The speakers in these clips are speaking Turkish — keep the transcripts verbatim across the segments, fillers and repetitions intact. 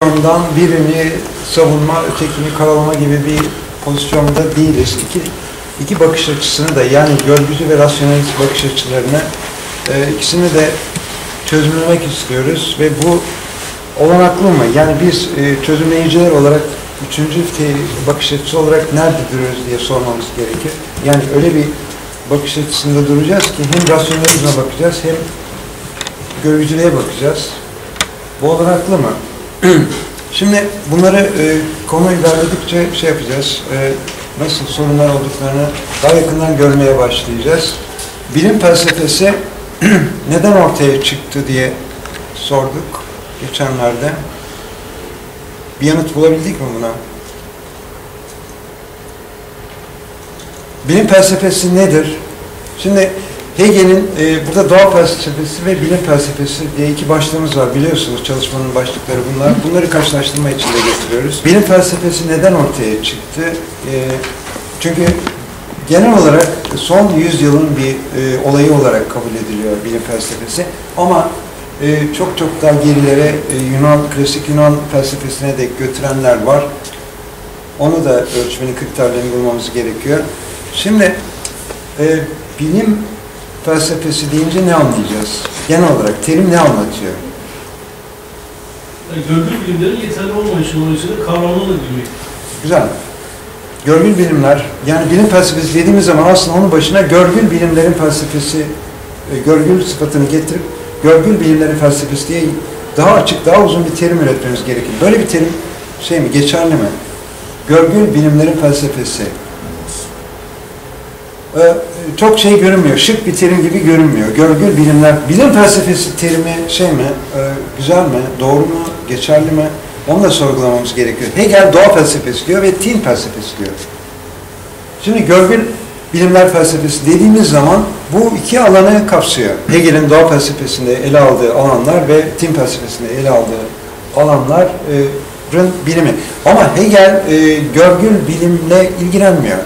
Ondan birini savunma, ötekini karalama gibi bir pozisyonda değiliz. İki, iki bakış açısını da, yani görgücü ve rasyonelist bakış açılarını e, ikisini de çözümlemek istiyoruz ve bu olanaklı mı? Yani biz e, çözümleyiciler olarak üçüncü bakış açısı olarak nerede duruyoruz diye sormamız gerekir. Yani öyle bir bakış açısında duracağız ki hem rasyonelizme bakacağız hem görgücülüğe bakacağız. Bu olanaklı mı? Şimdi bunları e, konu ilerledikçe şey yapacağız, e, nasıl sorunlar olduklarını daha yakından görmeye başlayacağız. Bilim felsefesi neden ortaya çıktı diye sorduk geçenlerde. Bir yanıt bulabildik mi buna? Bilim felsefesi nedir? Şimdi Hegel'in e, burada doğa felsefesi ve bilim felsefesi diye iki başlığımız var. Biliyorsunuz çalışmanın başlıkları bunlar. Bunları karşılaştırma için de getiriyoruz. Bilim felsefesi neden ortaya çıktı? E, çünkü genel olarak son yüzyılın bir e, olayı olarak kabul ediliyor bilim felsefesi. Ama e, çok çok daha gerilere e, Yunan, klasik Yunan felsefesine de götürenler var. Onu da ölçmenin kriterlerini bulmamız gerekiyor. Şimdi e, bilim felsefesi deyince ne anlayacağız? Genel olarak terim ne anlatıyor? Yani görgül bilimlerin yeterli olmayışı dolayısıyla kavramına da girmek. Güzel. Görgül bilimler, yani bilim felsefesi dediğimiz zaman aslında onun başına görgül bilimlerin felsefesi, e, görgül sıfatını getirip görgül bilimlerin felsefesi diye daha açık, daha uzun bir terim üretmemiz gerekir. Böyle bir terim şey mi, geçerli mi? Görgül bilimlerin felsefesi. Çok şey görünmüyor, şık bir terim gibi görünmüyor. Görgül bilimler, bilim felsefesi terimi şey mi, güzel mi, doğru mu, geçerli mi? Onu da sorgulamamız gerekiyor. Hegel doğa felsefesi diyor ve tin felsefesi diyor. Şimdi görgül bilimler felsefesi dediğimiz zaman bu iki alanı kapsıyor. Hegel'in doğa felsefesinde ele aldığı alanlar ve tin felsefesinde ele aldığı alanların bilimi. Ama Hegel görgül bilimle ilgilenmiyor.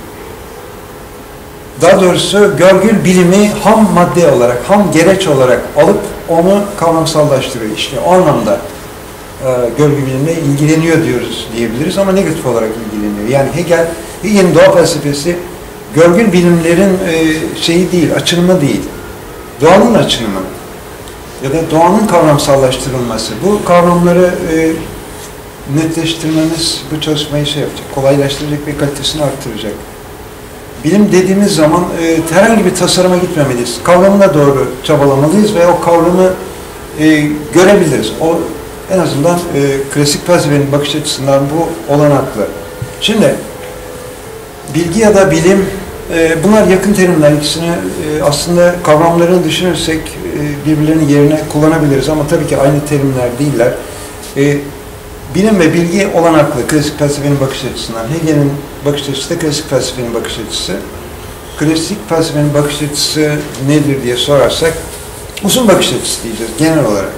Daha doğrusu görgül bilimi ham madde olarak, ham gereç olarak alıp onu kavramsallaştırıyor. İşte o anlamda e, görgül bilimle ilgileniyor diyoruz diyebiliriz ama negatif olarak ilgileniyor. Yani Hegel, Hegel'in doğa felsefesi görgül bilimlerin e, şeyi değil, açılımı değil. Doğanın açılımı ya da doğanın kavramsallaştırılması. Bu kavramları e, netleştirmemiz bu çalışmayı şey yapacak, kolaylaştıracak ve kalitesini arttıracak. Bilim dediğimiz zaman e, herhangi bir tasarıma gitmemeliyiz. Kavramına doğru çabalamalıyız ve o kavramı e, görebiliriz. O en azından e, klasik felsefenin bakış açısından bu olanaklı. Şimdi bilgi ya da bilim, e, bunlar yakın terimler. İkisini e, aslında kavramlarını düşünürsek e, birbirlerinin yerine kullanabiliriz ama tabii ki aynı terimler değiller. E, Bilim ve bilgi olanaklı, klasik felsefenin bakış açısından. Hegel'in bakış açısı da klasik felsefenin bakış açısı. Klasik felsefenin bakış açısı nedir diye sorarsak, uzun bakış açısı diyeceğiz genel olarak.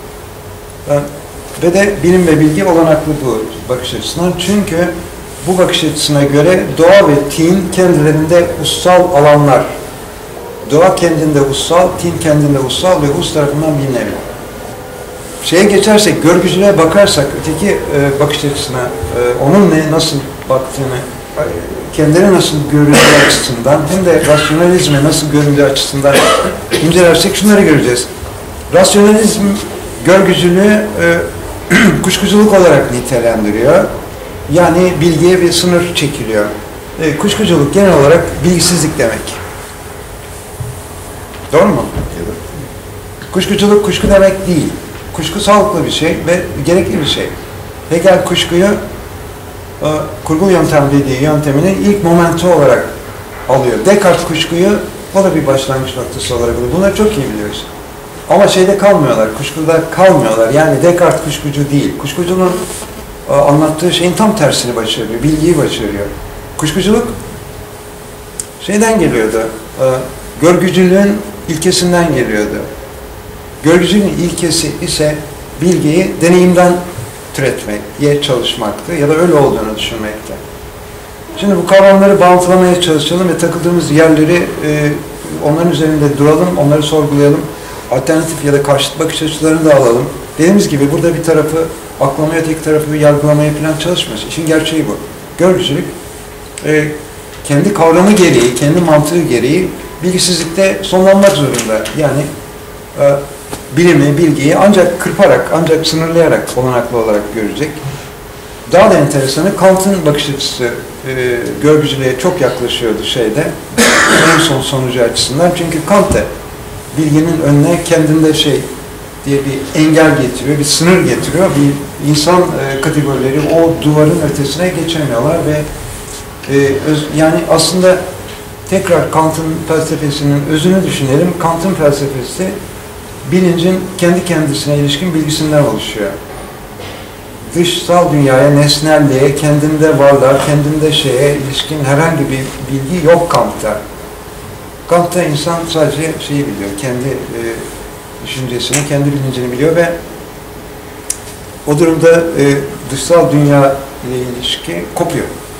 Ve de bilim ve bilgi olanaklı bu bakış açısından. Çünkü bu bakış açısına göre doğa ve tin kendilerinde ussal alanlar. Doğa kendinde ussal, tin kendinde ussal ve us tarafından bilinebilir. Şeye geçersek, görgücülüğe bakarsak, öteki e, bakış açısına, e, onun ne, nasıl baktığını, e, kendine nasıl görüldüğü açısından, hem de rasyonalizme nasıl görüldüğü açısından incelersek şunları göreceğiz. Rasyonalizm, görgücülüğü e, kuşkuculuk olarak nitelendiriyor. Yani bilgiye bir sınır çekiliyor. E, kuşkuculuk genel olarak bilgisizlik demek. Doğru mu? Kuşkuculuk kuşku demek değil. Kuşku sağlıklı bir şey ve gerekli bir şey. Hegel kuşkuyu e, kurgu yöntem dediği yönteminin ilk momenti olarak alıyor. Descartes kuşkuyu, o da bir başlangıç noktası olarak alıyor. Bunları çok iyi biliyoruz. Ama şeyde kalmıyorlar, kuşkuda kalmıyorlar. Yani Descartes kuşkucu değil. Kuşkucunun e, anlattığı şeyin tam tersini başarıyor, bilgiyi başarıyor. Kuşkuculuk şeyden geliyordu, e, görgücülüğün ilkesinden geliyordu. Görgücülüğün ilkesi ise bilgiyi deneyimden türetmeye çalışmaktı ya da öyle olduğunu düşünmekte. Şimdi bu kavramları bağıntılamaya çalışalım ve takıldığımız yerleri e, onların üzerinde duralım, onları sorgulayalım. Alternatif ya da karşıt bakış açılarını da alalım. Dediğimiz gibi burada bir tarafı aklamaya, tek tarafı yargılamaya falan çalışmaz. İşin gerçeği bu. Görgücülük e, kendi kavramı gereği, kendi mantığı gereği bilgisizlikte sonlanmak zorunda. Yani e, bilimi, bilgiyi ancak kırparak, ancak sınırlayarak olanaklı olarak görecek. Daha da enteresanı Kant'ın bakış açısı e, görgücülüğe çok yaklaşıyordu şeyde, en son sonucu açısından. Çünkü Kant da bilginin önüne kendinde şey diye bir engel getiriyor, bir sınır getiriyor. Bir insan e, kategorileri o duvarın ötesine geçemiyorlar ve e, öz, yani aslında tekrar Kant'ın felsefesinin özünü düşünelim. Kant'ın felsefesi bilincin kendi kendisine ilişkin bilgisinden oluşuyor. Dışsal dünyaya, nesnelliğe, kendinde varlığa, kendinde şeye ilişkin herhangi bir bilgi yok Kant'ta. Kant'ta insan sadece şeyi biliyor, kendi e, düşüncesini, kendi bilincini biliyor ve o durumda e, dışsal dünya ile ilişki kopuyor.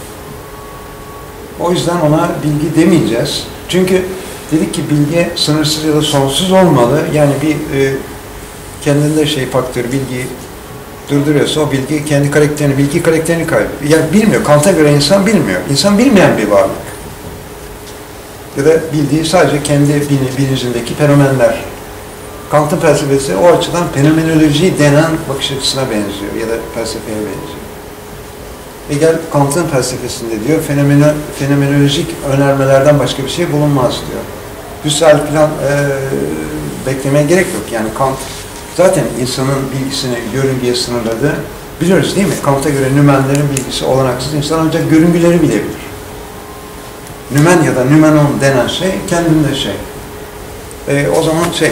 O yüzden ona bilgi demeyeceğiz. Çünkü dedik ki bilgi sınırsız ya da sonsuz olmalı. Yani bir e, kendinde şey faktör, bilgiyi durduruyorsa o bilgi kendi karakterini, bilgi karakterini kaybediyor. Yani bilmiyor. Kant'a göre insan bilmiyor. İnsan bilmeyen bir varlık. Ya da bildiği sadece kendi bilincindeki fenomenler. Kant'ın felsefesi o açıdan fenomenoloji denen bakış açısına benziyor ya da felsefeye benziyor. Hegel Kant'ın felsefesinde diyor, fenomeno, fenomenolojik önermelerden başka bir şey bulunmaz diyor. Husserl falan e, beklemeye gerek yok. Yani Kant zaten insanın bilgisini görüngüye sınırladı. Biliyoruz değil mi? Kant'a göre nümenlerin bilgisi olanaksız. İnsan ancak görüngüleri bilebilir. Nümen ya da nümenon denen şey kendinde şey. E, o zaman şey,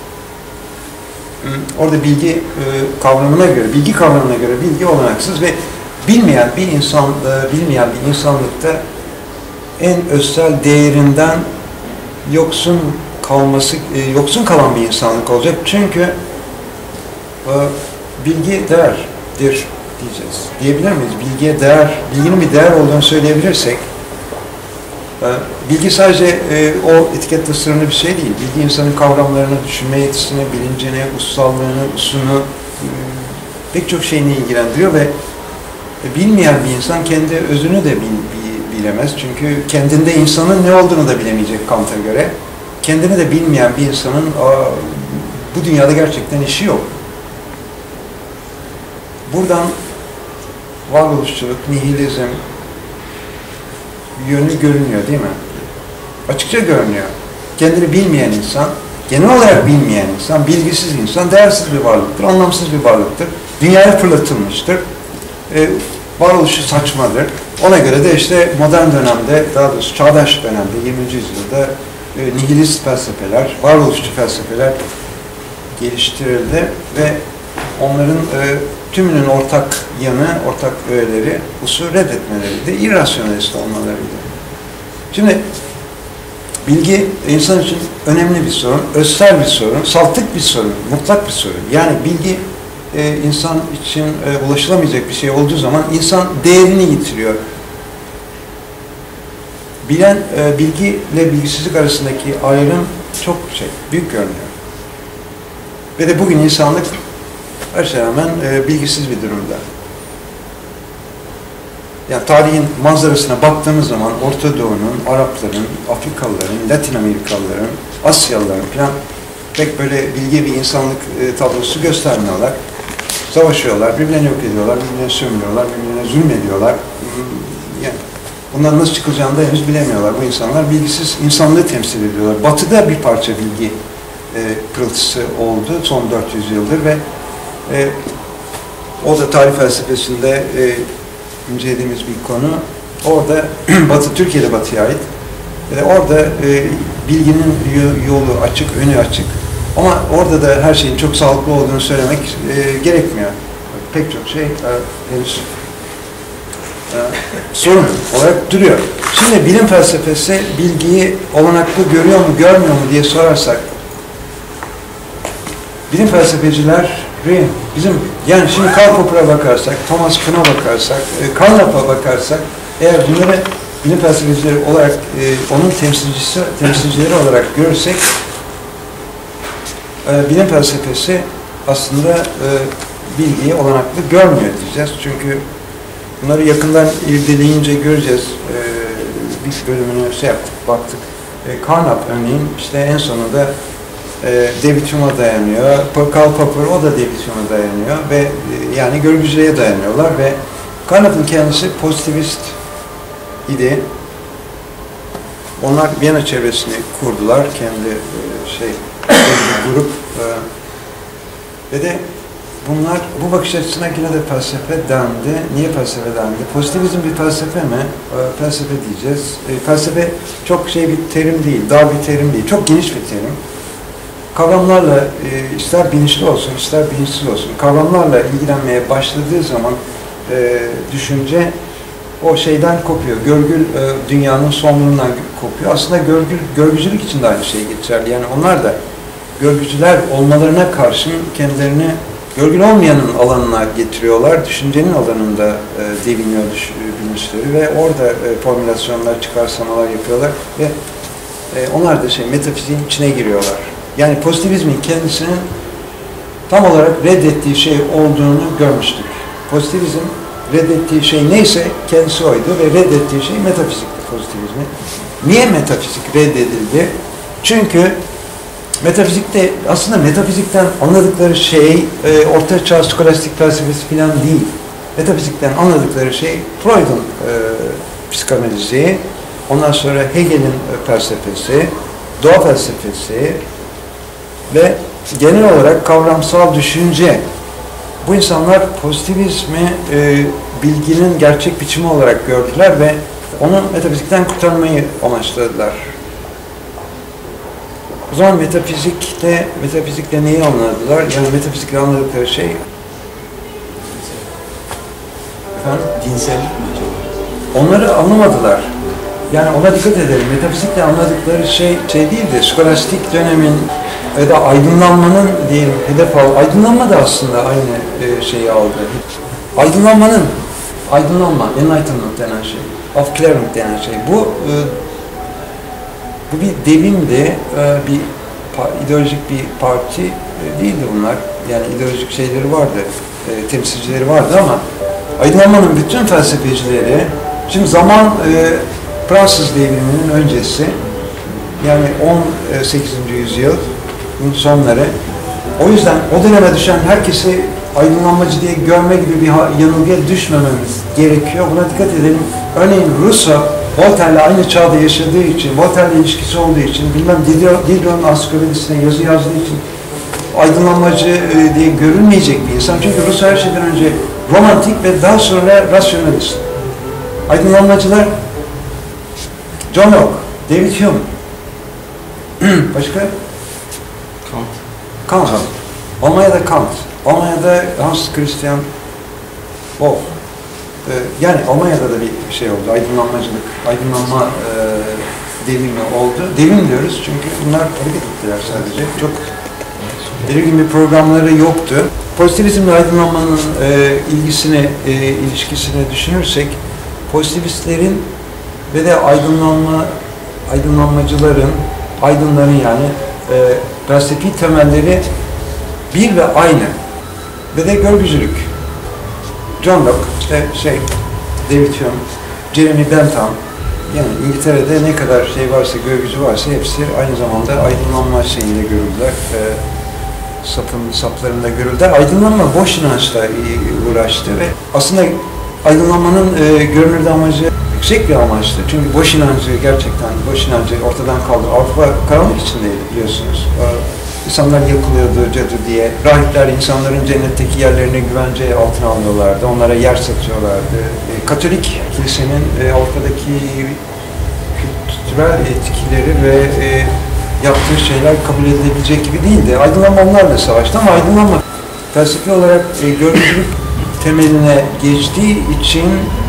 orada bilgi e, kavramına göre, bilgi kavramına göre bilgi olanaksız ve bilmeyen bir insan, e, bilmeyen bir insanlıkta en özsel değerinden yoksun kalması, e, yoksun kalan bir insanlık olacak. Çünkü e, bilgi değerdir diyeceğiz. Diyebilir miyiz? Bilgiye değer, bilginin bir değer olduğunu söyleyebilirsek, e, bilgi sadece e, o etiketle sınırlı bir şey değil. Bilgi insanın kavramlarını, düşünme yetisini, bilincini, ussallığını, usunu, e, pek çok şeyini ilgilendiriyor ve bilmeyen bir insan kendi özünü de bil, bil, bilemez. Çünkü kendinde insanın ne olduğunu da bilemeyecek Kant'a göre. Kendini de bilmeyen bir insanın aa, bu dünyada gerçekten işi yok. Buradan varoluşçuluk, nihilizm yönü görünüyor değil mi? Açıkça görünüyor. Kendini bilmeyen insan, genel olarak bilmeyen insan, bilgisiz insan, değersiz bir varlıktır, anlamsız bir varlıktır. Dünyaya fırlatılmıştır. E, varoluşu saçmadır. Ona göre de işte modern dönemde, daha doğrusu çağdaş dönemde, yirminci yüzyılda e, nihilist felsefeler, varoluşçu felsefeler geliştirildi ve onların e, tümünün ortak yanı, ortak öğeleri, usul reddetmeleriydi, irrasyonalist olmalarıydı. Şimdi bilgi insan için önemli bir sorun, özsel bir sorun, saltık bir sorun, mutlak bir sorun. Yani bilgi e, insan için e, ulaşılamayacak bir şey olduğu zaman insan değerini yitiriyor. Bilen, e, bilgi ile bilgisizlik arasındaki ayrım çok şey, büyük görünüyor. Ve de bugün insanlık her şeye rağmen e, bilgisiz bir durumda. Yani tarihin manzarasına baktığımız zaman Orta Doğu'nun, Arapların, Afrikalıların, Latin Amerikalıların, Asyalıların falan pek böyle bilgi bir insanlık e, tablosu göstermiyorlar. Savaşıyorlar, birbirlerini yok ediyorlar, birbirlerini sömürüyorlar, birbirlerine zulmediyorlar. Yani bundan nasıl çıkılacağını da henüz bilemiyorlar. Bu insanlar bilgisiz insanlığı temsil ediyorlar. Batı'da bir parça bilgi e, pırıltısı oldu son dört yüz yıldır ve e, o da tarih felsefesinde e, incelediğimiz bir konu. Orada Batı, Türkiye'de Batı'ya ait. E, orada e, bilginin yolu açık, önü açık. Ama orada da her şeyin çok sağlıklı olduğunu söylemek e, gerekmiyor. Pek çok şey e, henüz e, sorun olarak duruyor. Şimdi bilim felsefesi bilgiyi olanaklı görüyor mu, görmüyor mu diye sorarsak, bilim felsefeciler bizim, yani şimdi Karl Popper'a bakarsak, Thomas Kuhn'a bakarsak, e, Carnap'a bakarsak, eğer bunları bilim felsefecileri olarak, e, onun temsilcisi, temsilcileri olarak görürsek, e, bilim felsefesi aslında e, bilgiyi olanaklı görmüyor diyeceğiz. Çünkü bunları yakından irdeleyince göreceğiz. E, bir bölümünü şey yaptık, baktık. E, Carnap örneğin işte en sonunda e, David Hume'a dayanıyor. Karl Popper o da David Hume'a dayanıyor ve e, yani görgücülüğe dayanıyorlar ve Carnap'ın kendisi pozitivist idi. Onlar Viyana çevresini kurdular. Kendi e, şey bir grup e, ve de bunlar bu bakış açısına yine de felsefe dendi. Niye felsefe dendi? Pozitivizm bir felsefe mi? E, felsefe diyeceğiz. E, felsefe çok şey bir terim değil, dar bir terim değil. Çok geniş bir terim. Kavramlarla e, ister bilinçli olsun, ister bilinçsiz olsun, kavramlarla ilgilenmeye başladığı zaman e, düşünce o şeyden kopuyor. Görgül e, dünyanın sonluğundan kopuyor. Aslında görgül, görgücülük için de aynı şey geçerli. Yani onlar da görgücüler olmalarına karşın kendilerini görgül olmayanın alanına getiriyorlar. Düşüncenin alanında e, deviniyor düş, bilinçleri ve orada e, formülasyonlar, çıkarsamalar yapıyorlar ve e, onlar da şey metafiziğin içine giriyorlar. Yani pozitivizmin kendisinin tam olarak reddettiği şey olduğunu görmüştük. Pozitivizm reddettiği şey neyse kendisi oydu ve reddettiği şey metafizikti pozitivizmi. Niye metafizik reddedildi? Çünkü metafizikte aslında metafizikten anladıkları şey e, Orta Çağ skolastik felsefesi falan değil. Metafizikten anladıkları şey Freud'un e, psikanalizi, ondan sonra Hegel'in e, felsefesi, doğa felsefesi ve genel olarak kavramsal düşünce. Bu insanlar pozitivizmi e, bilginin gerçek biçimi olarak gördüler ve onu metafizikten kurtarmayı amaçladılar. O zaman metafizikte, metafizikle neyi anladılar? Yani metafizikle anladıkları şey... Efendim? Dinsellik mi acaba? Onları anlamadılar. Yani ona dikkat edelim. Metafizikle anladıkları şey şey değildi. Skolastik dönemin ya da aydınlanmanın diyelim hedef al. Aydınlanma da aslında aynı e, şeyi aldı. Aydınlanmanın, aydınlanma, enlightenment denen şey, aufklärung denen şey. Bu e, bu bir devimdi, e, bir ideolojik bir parti e, değildi bunlar. Yani ideolojik şeyleri vardı, e, temsilcileri vardı ama aydınlanmanın bütün felsefecileri, şimdi zaman e, Fransız devriminin öncesi, yani on sekizinci yüzyıl sonları. O yüzden o döneme düşen herkesi aydınlanmacı diye görme gibi bir yanılgıya düşmememiz gerekiyor. Buna dikkat edelim. Örneğin Rousseau, Voltaire'le aynı çağda yaşadığı için, Voltaire'le ilişkisi olduğu için, bilmem Diderot'un ansiklopedisine yazı yazdığı için aydınlanmacı diye görülmeyecek bir insan. Çünkü Rousseau her şeyden önce romantik ve daha sonra rasyonalist. Aydınlanmacılar John Locke, David Hume, başka? Kant. Kant. Kant. Almanya'da Kant. Almanya'da Hans Christian Wolff. Ee, yani Almanya'da da bir şey oldu, aydınlanmacılık, aydınlanma e, devrimi oldu. Devrim diyoruz çünkü bunlar hareket ettiler sadece. Çok belirgin bir programları yoktu. Pozitivizmle aydınlanmanın e, ilgisini, e, ilişkisini düşünürsek, pozitivistlerin ve de aydınlanma, aydınlanmacıların, aydınların yani e, felsefi temelleri bir ve aynı. Ve de görgücülük. John Locke, işte şey, David Hume, Jeremy Bentham, yani İngiltere'de ne kadar şey varsa, görgücü varsa hepsi aynı zamanda aydınlanma şeyinde görüldüler. E, sapın, saplarında görüldüler. Aydınlanma boş inançla uğraştı ve aslında aydınlanmanın e, görünürde amacı yüksek bir amaçtı. Çünkü boş inancı gerçekten, boş inancı ortadan kaldı. Avrupa karanlık içindeydi biliyorsunuz. İnsanlar yakılıyordu cadı diye. Rahipler insanların cennetteki yerlerini güvence altına alıyorlardı. Onlara yer satıyorlardı. E, Katolik kilisenin e, Avrupa'daki kültürel etkileri ve e, yaptığı şeyler kabul edilebilecek gibi değildi. Aydınlanma onlarla savaştı ama aydınlanma felsefi olarak e, görgücülük temeline geçtiği için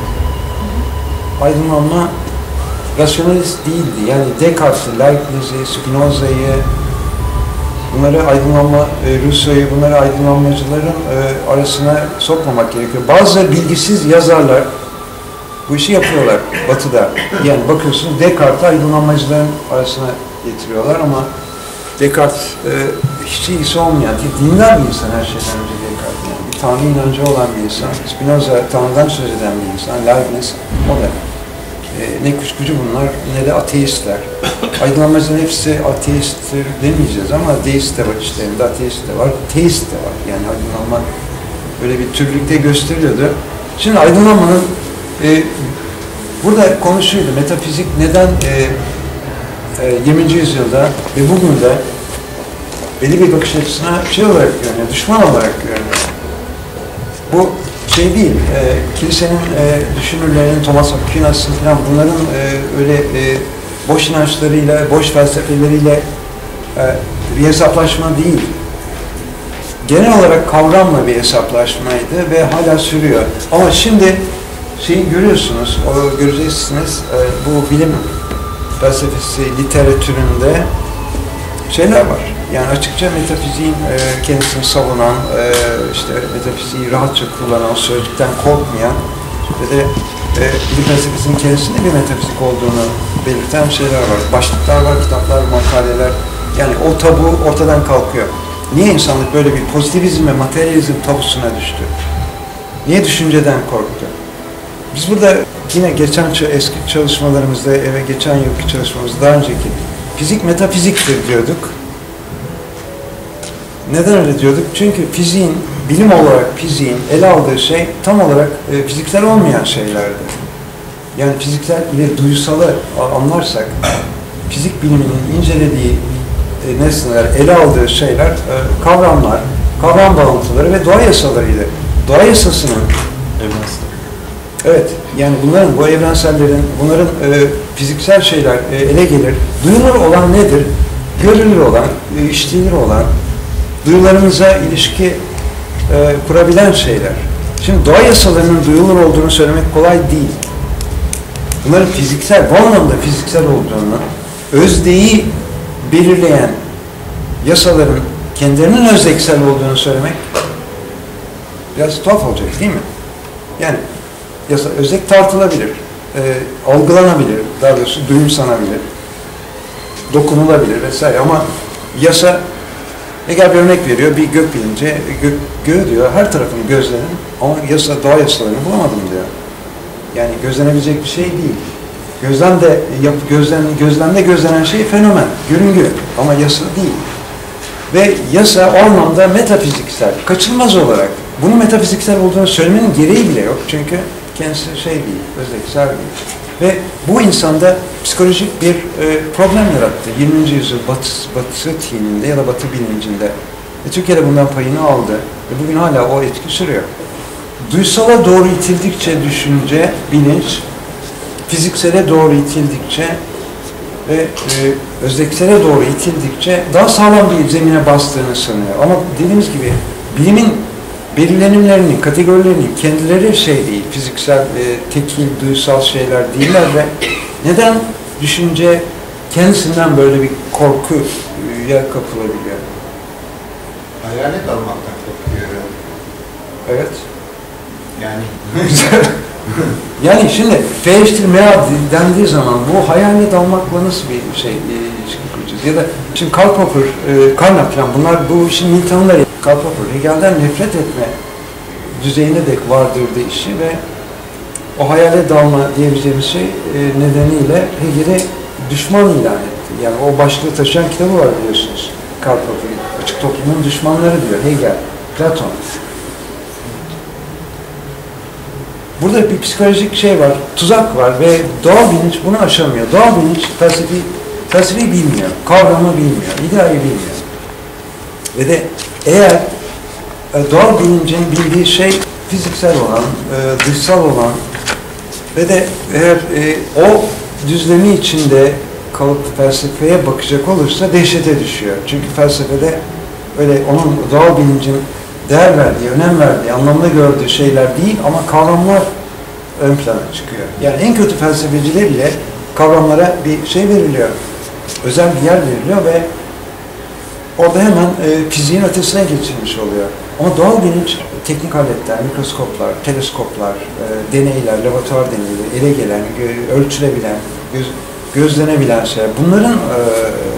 aydınlanma rasyonalist değildi. Yani Descartes'i, Leibniz'i, Spinoza'yı, bunları aydınlanma, e, Rousseau'yu, bunları aydınlanmacıların e, arasına sokmamak gerekiyor. Bazı bilgisiz yazarlar bu işi yapıyorlar Batı'da. Yani bakıyorsunuz Descartes'i aydınlanmacıların arasına getiriyorlar ama Descartes e, hiç ilgisi olmayan, dindar bir insan her şeyden önce Descartes. Yani bir Tanrı inancı olan bir insan. Spinoza Tanrı'dan söz eden bir insan. Leibniz o da. E, ne kuşkucu bunlar ne de ateistler. Aydınlanmacıların hepsi ateisttir demeyeceğiz ama deist de var içlerinde, ateist de var, teist de var. Yani aydınlanma böyle bir türlükte gösteriyordu. Şimdi aydınlanmanın e, burada konuşuydu. Metafizik neden e, e, yirminci yüzyılda ve bugün de belli bir bakış açısına şey olarak görünüyor, düşman olarak görünüyor. Bu şey değil, e, kilisenin e, düşünürlerinin, Thomas Aquinas'ın falan bunların e, öyle e, boş inançlarıyla, boş felsefeleriyle e, bir hesaplaşma değil. Genel olarak kavramla bir hesaplaşmaydı ve hala sürüyor. Ama şimdi şeyi görüyorsunuz, o göreceksiniz, e, bu bilim felsefesi literatüründe şeyler var. Yani açıkça metafiziğin e, kendisini savunan, e, işte metafiziği rahatça kullanan, sözcükten korkmayan ve de e, bilim felsefesinin kendisinde bir metafizik olduğunu belirten şeyler var. Başlıklar var, kitaplar, makaleler. Yani o tabu ortadan kalkıyor. Niye insanlık böyle bir pozitivizm ve materyalizm tabusuna düştü? Niye düşünceden korktu? Biz burada yine geçen eski çalışmalarımızda, eve geçen yılki çalışmamızda daha önceki fizik metafiziktir diyorduk. Neden öyle diyorduk? Çünkü fiziğin, bilim olarak fiziğin ele aldığı şey tam olarak e, fiziksel olmayan şeylerdi. Yani fiziksel ile duyusalı anlarsak, fizik biliminin incelediği e, nesneler, ele aldığı şeyler, e, kavramlar, kavram bağıntıları ve doğa yasalarıydı. Doğa yasasının Evrensel. evet, yani bunların, bu evrensellerin, bunların e, fiziksel şeyler e, ele gelir. Duyulur olan nedir? Görülür olan, e, işitilir olan, duyularımıza ilişki e, kurabilen şeyler. Şimdi doğa yasalarının duyulur olduğunu söylemek kolay değil. Bunların fiziksel, bu anlamda fiziksel olduğunu, özdeği belirleyen yasaların kendilerinin özdeksel olduğunu söylemek biraz tuhaf olacak değil mi? Yani yasa, özdek tartılabilir, e, algılanabilir, daha doğrusu duyumsanabilir, dokunulabilir vesaire ama yasa, Hegel bir örnek veriyor, bir gök bilince, gök, göğü diyor, her tarafını gözlenin ama yasa, doğa yasalarını bulamadım diyor. Yani gözlenebilecek bir şey değil. Gözlemde, yap, gözlem, gözlemde gözlenen şey fenomen, görüngü ama yasa değil. Ve yasa o anlamda metafiziksel, kaçınılmaz olarak. Bunun metafiziksel olduğunu söylemenin gereği bile yok. Çünkü kendisi şey değil, özdeksel değil. Ve bu insanda psikolojik bir e, problem yarattı. yirminci yüzyıl batı, batı tininde ya da batı bilincinde. Ve Türkiye'de bundan payını aldı. Ve bugün hala o etki sürüyor. Duysala doğru itildikçe düşünce, bilinç, fiziksele doğru itildikçe ve e, özdeksele doğru itildikçe daha sağlam bir zemine bastığını sanıyor. Ama dediğimiz gibi bilimin belirlenimlerinin, kategorilerinin kendileri şey değil, fiziksel, e, tekil, duysal şeyler değiller ve neden düşünce kendisinden böyle bir korkuya kapılabiliyor? Hayalet almaktan korkuyor. Evet. Yani Yani şimdi feiştir mea dendiği zaman bu hayalet almakla nasıl bir şey ilişki kuracağız? Ya da şimdi Karl Popper, e, Carnap falan bunlar bu işin militanları. Karl Popper Hegel'den nefret etme düzeyine dek vardırdı işi ve o hayale dalma diyebileceğimiz şey e, nedeniyle Hegel'i düşman ilan etti. Yani o başlığı taşıyan kitabı var biliyorsunuz. Karl Popper'in Açık Toplumun Düşmanları diyor Hegel, Platon. Burada bir psikolojik şey var, tuzak var ve doğal bilinç bunu aşamıyor. Doğal bilinç felsefi, felsefeyi bilmiyor, kavramı bilmiyor, ideayı bilmiyor. Ve de eğer e, doğal bilincin bildiği şey fiziksel olan, e, dışsal olan ve de eğer e, o düzlemi içinde kalıp felsefeye bakacak olursa dehşete düşüyor. Çünkü felsefede öyle onun doğal bilincin değer verdiği, önem verdiği, anlamda gördüğü şeyler değil ama kavramlar ön plana çıkıyor. Yani en kötü felsefecide bile kavramlara bir şey veriliyor, özel bir yer veriliyor ve orada hemen e, fiziğin ötesine geçilmiş oluyor. Ama doğal bilinç, teknik aletler, mikroskoplar, teleskoplar, e, deneyler, laboratuvar deneyleri, ele gelen, gö ölçülebilen, göz gözlenebilen şeyler, bunların e,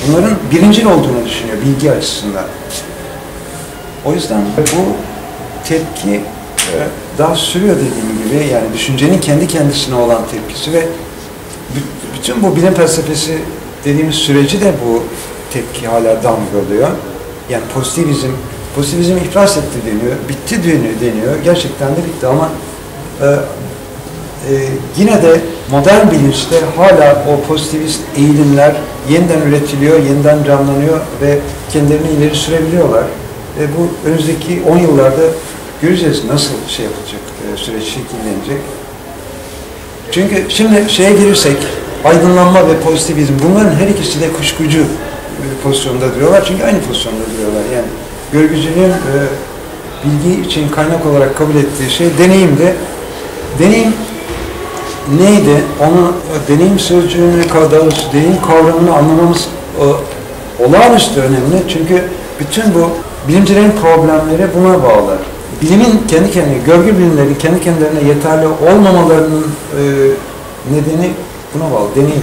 bunların birincil olduğunu düşünüyor bilgi açısından. O yüzden bu tepki e, daha sürüyor dediğim gibi, yani düşüncenin kendi kendisine olan tepkisi ve bütün bu bilim felsefesi dediğimiz süreci de bu tepki hala damgalıyor. Yani pozitivizm, pozitivizm iflas etti deniyor, bitti deniyor, gerçekten de bitti ama e, e, yine de modern bilinçte hala o pozitivist eğilimler yeniden üretiliyor, yeniden canlanıyor ve kendilerini ileri sürebiliyorlar. E, bu önümüzdeki on yıllarda göreceğiz nasıl şey yapılacak, e, süreç şekillenecek. Çünkü şimdi şeye girirsek, aydınlanma ve pozitivizm, bunların her ikisi de kuşkucu pozisyonda duruyorlar. Çünkü aynı pozisyonda duruyorlar. Yani görgücülüğün e, bilgi için kaynak olarak kabul ettiği şey deneyimdi. Deneyim neydi? Onu, deneyim sözcüğünü, daha doğrusu deneyim kavramını anlamamız e, olağanüstü önemli. Çünkü bütün bu bilimcilerin problemleri buna bağlı. Bilimin kendi kendine, görgü bilimleri kendi kendilerine yeterli olmamalarının e, nedeni buna bağlı. Deneyim.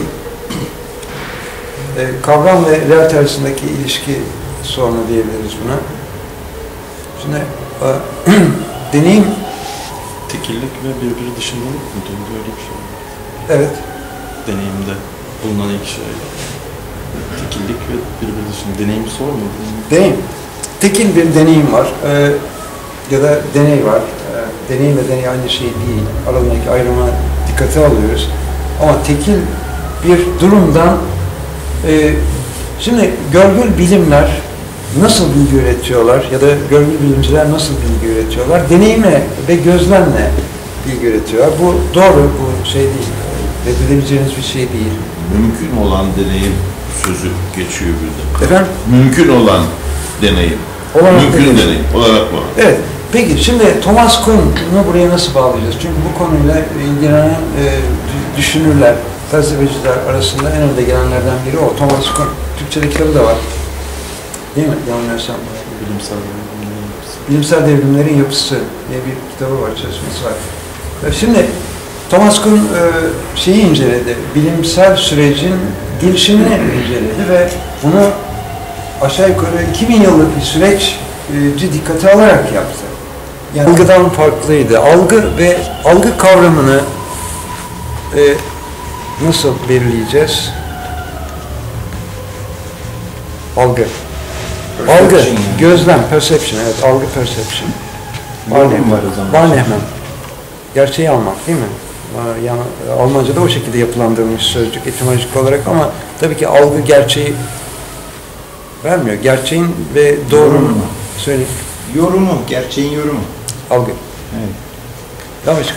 E, kavram ve realite arasındaki ilişki sorunu diyebiliriz buna. Şimdi e, deneyim Tekillik ve birbiri dışındalık mı? Öyle bir şey var. evet. Deneyimde bulunan ilk şey. Tekillik ve birbiri dışında. Deneyimi sormadı. Deneyim. Tekil bir deneyim var. E, ya da deney var. E, deneyim ve deney aynı şey değil. Aralarındaki ayrıma dikkate alıyoruz. Ama tekil bir durumdan e, şimdi görgül bilimler nasıl bilgi üretiyorlar ya da görgül bilimciler nasıl bilgi üretiyorlar? Deneyimle ve gözlemle bilgi üretiyorlar. Bu doğru, bu şey değil. Reddedebileceğiniz bir şey değil. Mümkün olan deneyim sözü geçiyor burada. Efendim? Mümkün olan deneyim. Olarak Mümkün deneyim. deneyim. Olarak var. Evet. Peki şimdi Thomas Kuhn'u buraya nasıl bağlayacağız? Çünkü bu konuyla ilgilenen e, düşünürler, felsefeciler arasında en önde gelenlerden biri o. Thomas Kuhn. Türkçe'de kitabı da var. Değil mi? Yanılmıyorsam. Bilimsel devrimlerin yapısı. Bilimsel devrimlerin yapısı diye bir kitabı var, çalışması var. Şimdi Thomas Kuhn e, şeyi inceledi, bilimsel sürecin gelişimini inceledi ve bunu aşağı yukarı iki bin yıllık bir süreç e, dikkate alarak yaptı. Yani algıdan farklıydı. Algı ve algı kavramını e, nasıl belirleyeceğiz? Algı. Algı, gözlem, perception, evet, algı, perception. Barnehman, Barnehman. Gerçeği almak değil mi? Yani Almanca'da o şekilde yapılandırılmış sözcük etimolojik olarak ama tabii ki algı gerçeği vermiyor. Gerçeğin ve doğrunun söyleyeyim. Yorumu, gerçeğin yorumu. Algı. Evet. Daha başka?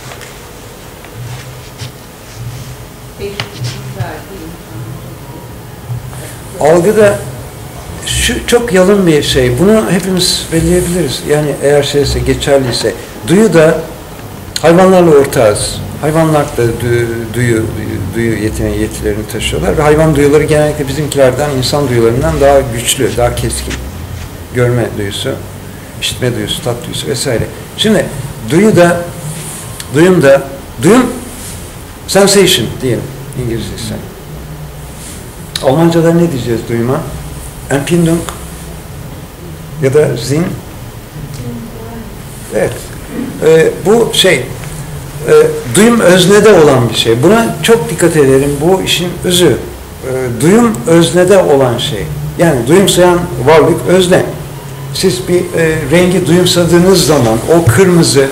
Algıda şu çok yalın bir şey. Bunu hepimiz belirleyebiliriz. Yani eğer şeyse, geçerliyse. Duyu da hayvanlarla ortağız. Hayvanlar da duyu, duyu, duyu yeteneği, yetilerini taşıyorlar ve hayvan duyuları genellikle bizimkilerden, insan duyularından daha güçlü, daha keskin. Görme duyusu, işitme duyusu, tat duyusu vesaire. Şimdi duyu da, duyum da, duyum sensation diyelim İngilizcesi. Almanca'da ne diyeceğiz duyuma? Empfindung ya da Sinn. Evet. Ee, bu şey, e, duyum öznede olan bir şey. Buna çok dikkat edelim. Bu işin özü. E, duyum öznede olan şey. Yani duyumsayan varlık özne. Siz bir e, rengi duyumsadığınız zaman o kırmızı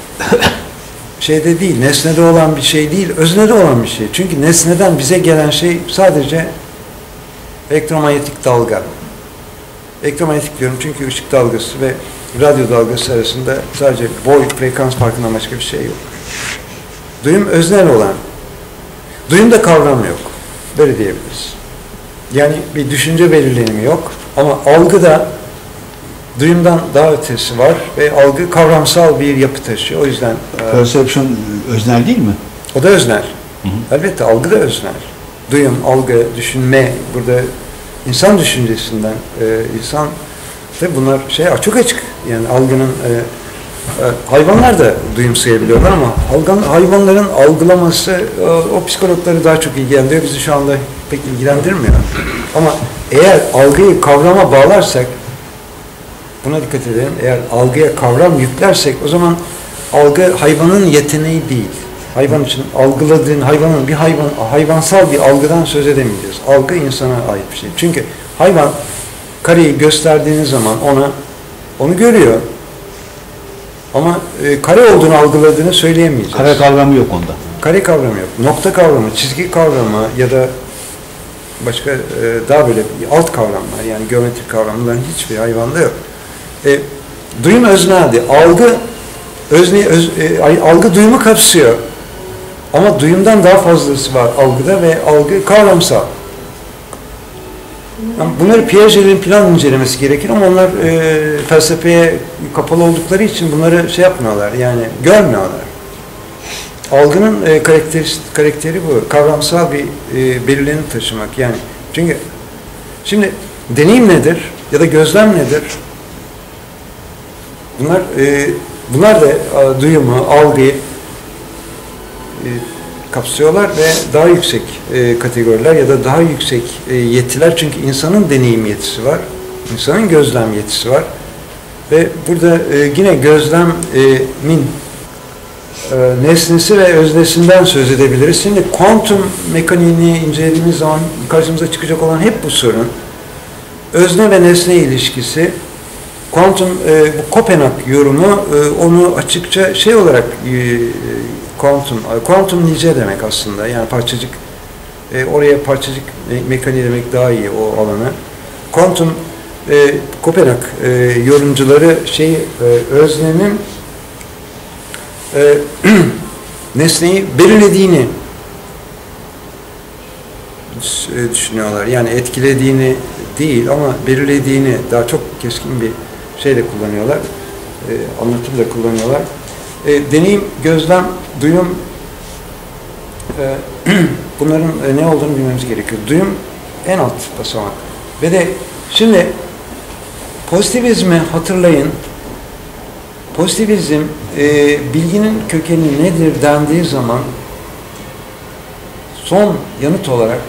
şeyde değil, nesnede olan bir şey değil, öznede olan bir şey. Çünkü nesneden bize gelen şey sadece elektromanyetik dalga. Elektromanyetik diyorum çünkü ışık dalgası ve radyo dalgası arasında sadece boy, frekans farkından başka bir şey yok. Duyum öznel olan. Duyumda kavram yok. Böyle diyebiliriz. Yani bir düşünce belirlenimi yok ama algıda duyumdan daha ötesi var ve algı kavramsal bir yapı taşıyor. O yüzden perception öznel değil mi? O da öznel. Hı hı. Elbette algı da öznel. Duyum, algı, düşünme, burada insan düşüncesinden, e, insan ve bunlar şey çok açık. Yani algının e, e, hayvanlar da duyumsayabiliyorlar ama algın, hayvanların algılaması o, o psikologları daha çok ilgilendiriyor. Bizi şu anda pek ilgilendirmiyor. Ama eğer algıyı kavrama bağlarsak, buna dikkat edelim, eğer algıya kavram yüklersek o zaman algı hayvanın yeteneği değil. Hayvan için algıladığın hayvanın bir hayvan hayvansal bir algıdan söz edemeyeceğiz. Algı insana ait bir şey. Çünkü hayvan kareyi gösterdiğiniz zaman ona onu görüyor. Ama e, kare olduğunu algıladığını söyleyemeyeceğiz. Kare kavramı yok onda. Kare kavramı yok. Nokta kavramı, çizgi kavramı ya da başka e, daha böyle alt kavramlar, yani geometrik kavramların hiçbir hayvanda yok. E, duyum özneadi. Algı özne, öz, e, algı duyumu kapsıyor. Ama duyumdan daha fazlası var algıda ve algı kavramsal. Yani bunları Piaget'in plan incelemesi gerekir ama onlar e, felsefeye kapalı oldukları için bunları şey yapmıyorlar, yani görmüyorlar. Algının e, karakteri, karakteri bu. Kavramsal bir e, belirlenim taşımak. Yani çünkü şimdi deneyim nedir ya da gözlem nedir? Bunlar e, bunlar da e, duyumu, algıyı e, kapsıyorlar ve daha yüksek e, kategoriler ya da daha yüksek e, yetiler, çünkü insanın deneyim yetisi var, insanın gözlem yetisi var ve burada e, yine gözlemin e, nesnesi ve öznesinden söz edebiliriz. Şimdi kuantum mekaniğini incelediğimiz zaman karşımıza çıkacak olan hep bu sorun. Özne ve nesne ilişkisi. Kuantum, e, bu Kopenhag yorumu e, onu açıkça şey olarak e, kuantum, kuantum nice demek aslında, yani parçacık, e, oraya parçacık me mekaniği demek daha iyi o alanı. Kuantum e, Kopenhag e, yorumcuları şey e, öznenin e, nesneyi belirlediğini düşünüyorlar. Yani etkilediğini değil ama belirlediğini daha çok keskin bir şeyle kullanıyorlar. E, anlatımda kullanıyorlar. E, deneyim, gözlem, duyum, e, bunların e, ne olduğunu bilmemiz gerekiyor. Duyum en alt basamak. Ve de şimdi pozitivizmi hatırlayın. Pozitivizm e, bilginin kökeni nedir dendiği zaman son yanıt olarak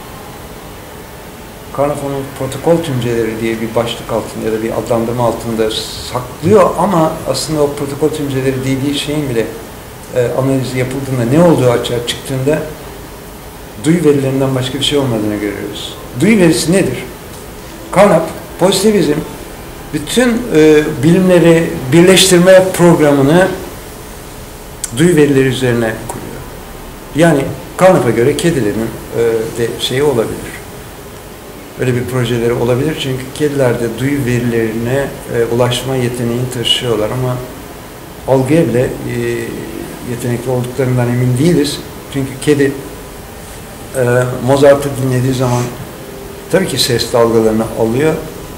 Carnap'ın protokol tümceleri diye bir başlık altında ya da bir adlandırma altında saklıyor ama aslında o protokol tümceleri dediği şeyin bile e, analizi yapıldığında, ne olduğu açığa çıktığında duyu verilerinden başka bir şey olmadığını görüyoruz. Duyu verisi nedir? Carnap, pozitivizm bütün e, bilimleri birleştirme programını duyu verileri üzerine kuruyor. Yani Carnap'a göre kedilerin e, de şeyi olabilir. Öyle bir projeleri olabilir çünkü kediler de duyu verilerine e, ulaşma yeteneğini taşıyorlar ama algıya bile e, yetenekli olduklarından emin değiliz. Çünkü kedi e, Mozart'ı dinlediği zaman tabii ki ses dalgalarını alıyor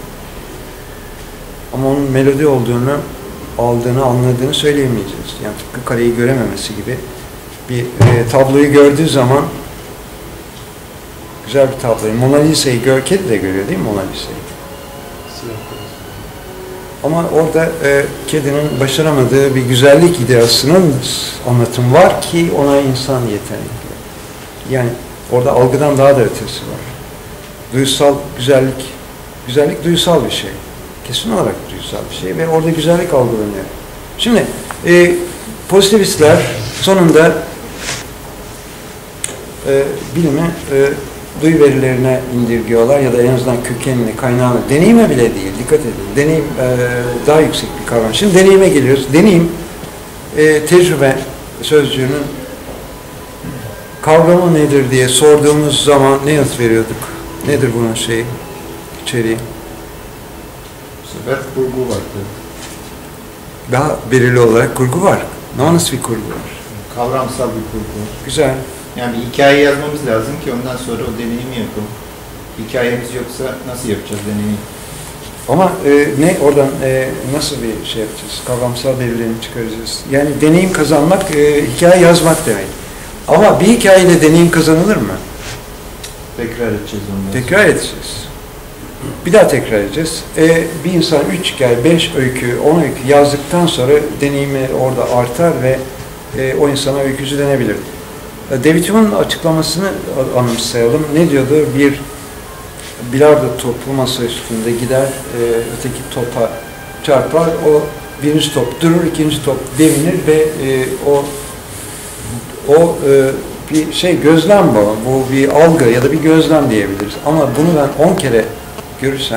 ama onun melodi olduğunu, aldığını, anladığını söyleyemeyeceğiz. Yani tıpkı kareyi görememesi gibi bir e, tabloyu gördüğü zaman güzel bir tabloyu. Mona Lisa'yı gör, kedi de görüyor değil mi Mona Lisa'yı? Ama orada e, kedinin başaramadığı bir güzellik ideasının anlatımı var ki ona insan yetenekli. Yani orada algıdan daha da ötesi var. Duysal güzellik, güzellik duysal bir şey. Kesin olarak duysal bir şey ve orada güzellik algılanıyor. Şimdi e, pozitivistler sonunda e, bilimi e, duyu verilerine indirgiyorlar ya da en azından kökenini, kaynağını, deneyime bile değil, dikkat edin. Deneyim e, daha yüksek bir kavram. Şimdi deneyime geliyoruz. Deneyim, e, tecrübe sözcüğünün kavramı nedir diye sorduğumuz zaman ne yanıt veriyorduk? Nedir bunun şeyi, içeriği? Bu sefer kurgu vardı. Daha belirli olarak kurgu var. Nasıl bir kurgu var? Kavramsal bir kurgu. Güzel. Yani bir hikaye yazmamız lazım ki ondan sonra o deneyimi yapalım. Hikayemiz yoksa nasıl yapacağız deneyimi? Ama e, ne oradan e, nasıl bir şey yapacağız? Kavramsal belirlerini çıkaracağız. Yani deneyim kazanmak, e, hikaye yazmak demek. Ama bir hikayeyle deneyim kazanılır mı? Tekrar edeceğiz ondan Tekrar sonra. edeceğiz. Bir daha tekrar edeceğiz. E, bir insan üç hikaye, beş öykü, on öykü yazdıktan sonra deneyimi orada artar ve e, o insana öykücü denebilir. David Hume'un açıklamasını anımsayalım. Ne diyordu? Bir bilardo topu masa üstünde gider, e, öteki topa çarpar, o birinci top durur, ikinci top devinir ve e, o o e, bir şey gözlem bu, bu bir algı ya da bir gözlem diyebiliriz. Ama bunu ben on kere görürsem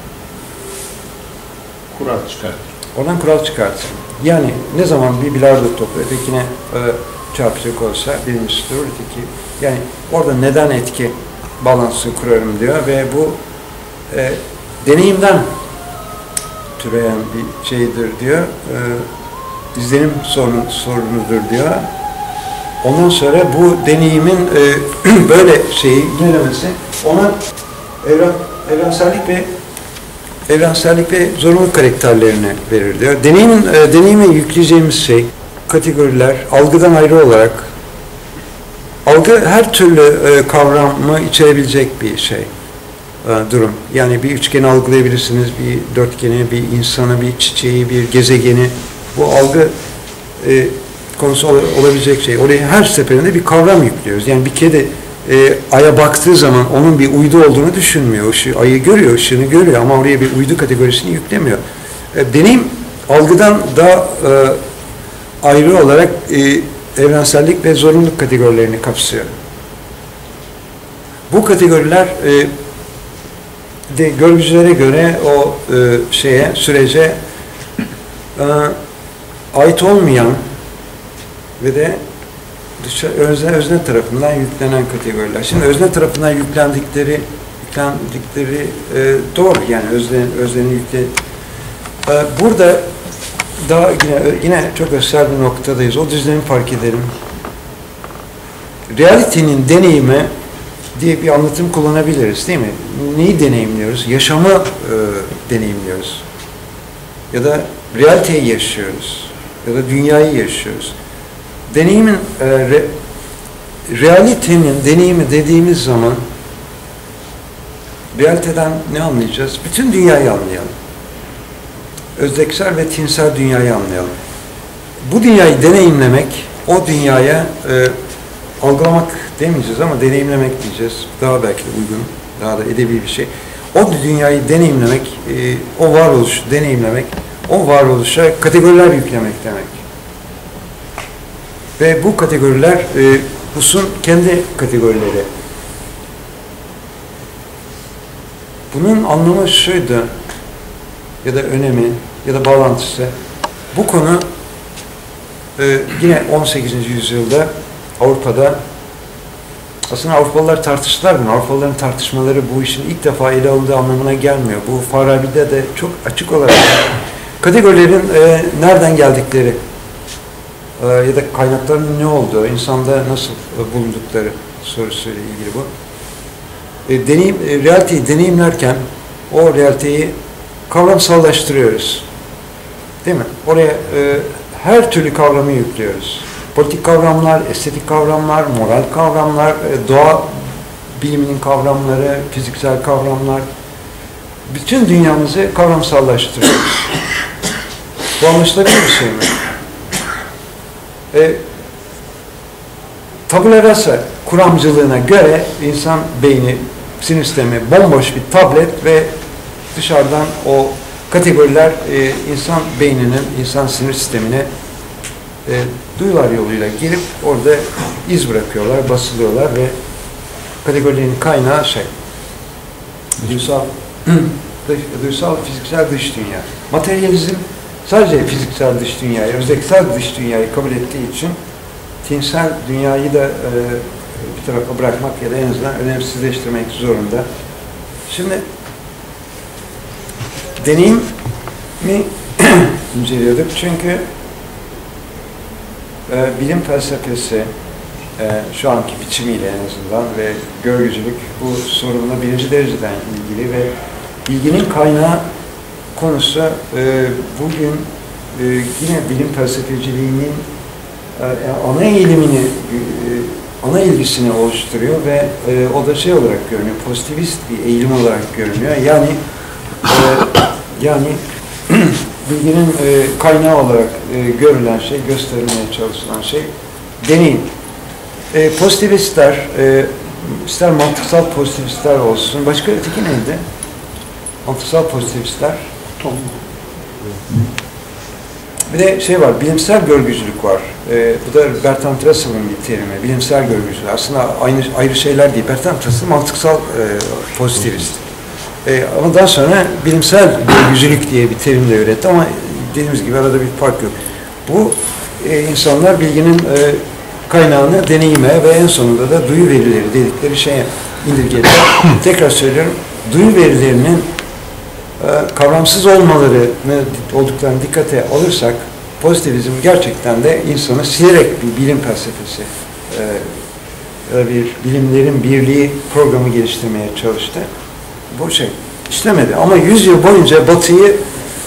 Kural çıkar. oradan kural çıkartırım. Yani ne zaman bir bilardo topu ötekine e, çarpacak olsa birincisi durur, öteki, yani orada neden etki balansı kurarım diyor ve bu e, deneyimden türeyen bir şeydir diyor. E, izlenim sorun, sorunudur diyor. Ondan sonra bu deneyimin e, böyle şeyi ilerlemesi ona evren, evrensellik ve evrensellik ve zorunluluk karakterlerini verir diyor. Deneyimin e, deneyime yükleyeceğimiz şey kategoriler algıdan ayrı olarak algı her türlü e, kavramı içerebilecek bir şey, e, durum. Yani bir üçgeni algılayabilirsiniz, bir dörtgeni, bir insanı, bir çiçeği, bir gezegeni. Bu algı e, konusu ol, olabilecek şey. Oraya her seferinde bir kavram yüklüyoruz. Yani bir kedi e, aya baktığı zaman onun bir uydu olduğunu düşünmüyor. Işığı, ayı görüyor, ışığını görüyor ama oraya bir uydu kategorisini yüklemiyor. E, deneyim algıdan daha e, ayrı olarak e, evrensellik ve zorunluluk kategorilerini kapsıyor. Bu kategoriler e, de görgücülere göre o e, şeye, sürece e, ait olmayan ve de dışarı, özne, özne tarafından yüklenen kategoriler. Şimdi özne tarafından yüklendikleri yüklendikleri e, doğru, yani özne, öznenin yükle e, burada daha yine yine çok özel bir noktadayız. O düzlemi fark edelim. Realitenin deneyimi diye bir anlatım kullanabiliriz, değil mi? Neyi deneyimliyoruz? Yaşamı e, deneyimliyoruz. Ya da realiteyi yaşıyoruz. Ya da dünyayı yaşıyoruz. Deneyimin, e, re, realitenin deneyimi dediğimiz zaman realiteden ne anlayacağız? Bütün dünyayı anlayalım. Özdeksel ve tinsel dünyayı anlayalım. Bu dünyayı deneyimlemek, o dünyaya e, algılamak demeyeceğiz ama deneyimlemek diyeceğiz. Daha belki de uygun, daha da edebi bir şey. O dünyayı deneyimlemek, e, o varoluşu deneyimlemek, o varoluşa kategoriler yüklemek demek. Ve bu kategoriler, e, Hus'un kendi kategorileri. Bunun anlamı şuydu, ya da önemi, ya da bağlantısı. Bu konu e, yine on sekizinci yüzyılda Avrupa'da, aslında Avrupalılar tartıştılar bunu. Avrupalıların tartışmaları bu işin ilk defa ele alındığı anlamına gelmiyor. Bu Farabi'de de çok açık olarak kategorilerin e, nereden geldikleri e, ya da kaynaklarının ne olduğu, insanda nasıl e, bulundukları sorusuyla ilgili bu. E, deneyim, e, realiteyi deneyimlerken o realiteyi kavramsallaştırıyoruz. Değil mi? Oraya e, her türlü kavramı yüklüyoruz. Politik kavramlar, estetik kavramlar, moral kavramlar, e, doğa biliminin kavramları, fiziksel kavramlar. Bütün dünyamızı kavramsallaştırıyoruz. Bu anlaşılabilir bir şey mi? E, tabula rasa kuramcılığına göre insan beyni, sinir sistemi bomboş bir tablet ve dışarıdan o kategoriler e, insan beyninin, insan sinir sistemine e, duyular yoluyla gelip orada iz bırakıyorlar, basılıyorlar ve kategorilerin kaynağı şey, duysal, duysal, fiziksel dış dünya. Materyalizm sadece fiziksel dış dünyayı, özdeksel dış dünyayı kabul ettiği için tinsel dünyayı da e, bir tarafa bırakmak ya da en azından önemsizleştirmek zorunda. Şimdi deneyimi inceliyorduk çünkü e, bilim felsefesi e, şu anki biçimiyle en azından ve görgücülük bu sorunla birinci dereceden ilgili ve ilginin kaynağı konusu e, bugün e, yine bilim felsefeciliğinin e, ana eğilimini, e, ana ilgisini oluşturuyor ve e, o da şey olarak görünüyor, pozitivist bir eğilim olarak görünüyor. Yani e, yani bilginin e, kaynağı olarak e, görülen şey, gösterilmeye çalışılan şey deneyim. e, pozitivistler, e, ister mantıksal pozitivistler olsun, başka öteki neydi? Mantıksal pozitivistler. Bir de şey var, bilimsel görgücülük var. E, bu da Bertrand Russell'ın bir terimi, bilimsel görgücülük. Aslında aynı ayrı şeyler değil. Bertrand Russell mantıksal e, pozitivist. E, ama daha sonra bilimsel görgücülük diye bir terim de üretti ama dediğimiz gibi arada bir fark yok. Bu e, insanlar bilginin e, kaynağını deneyime ve en sonunda da duyu verileri dedikleri şeye indirgediler. Tekrar söylüyorum, duyu verilerinin e, kavramsız olmalarını olduklarını dikkate alırsak pozitivizm gerçekten de insanı silerek bir bilim felsefesi e, ya bir bilimlerin birliği programı geliştirmeye çalıştı. Bu şey işlemedi ama yüz yıl boyunca Batı'yı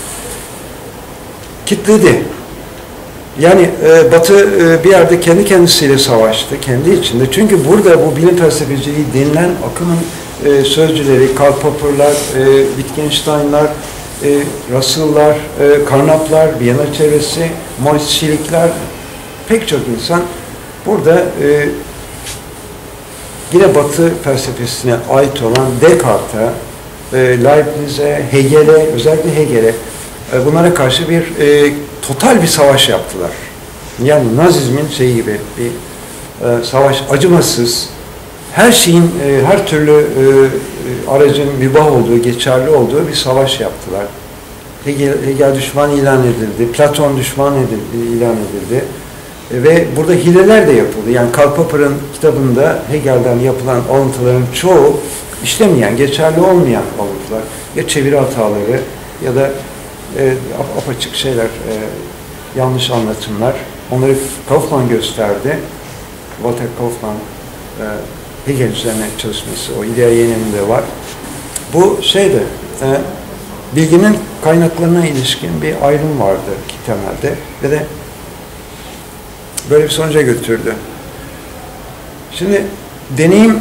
kilitledi. Yani e, Batı e, bir yerde kendi kendisiyle savaştı, kendi içinde. Çünkü burada bu bilim felsefeciliği denilen akımın e, sözcüleri, Karl Popper'lar, e, Wittgenstein'lar, e, Russell'lar, e, Carnap'lar, Viyana çevresi, Moritz Schlick'ler, pek çok insan burada e, yine Batı felsefesine ait olan Descartes'a, e, Leibniz'e, Hegel'e, özellikle Hegel'e e, bunlara karşı bir e, total bir savaş yaptılar. Yani Nazizmin şeyi gibi bir e, savaş, acımasız, her şeyin, e, her türlü e, aracın mübah olduğu, geçerli olduğu bir savaş yaptılar. Hegel, Hegel düşman ilan edildi, Platon düşman edildi, ilan edildi. E, ve burada hileler de yapıldı. Yani Karl Popper'ın kitabında Hegel'den yapılan alıntıların çoğu işlemeyen, geçerli olmayan alıntılar. Ya çeviri hataları ya da e, apaçık şeyler, e, yanlış anlatımlar. Onları Kaufman gösterdi. Walter Kaufman e, Hegel üzerine çalışması, o İdea Yeni'nde var. Bu şeyde, e, bilginin kaynaklarına ilişkin bir ayrım vardı ki temelde ve de böyle bir sonuca götürdü. Şimdi deneyim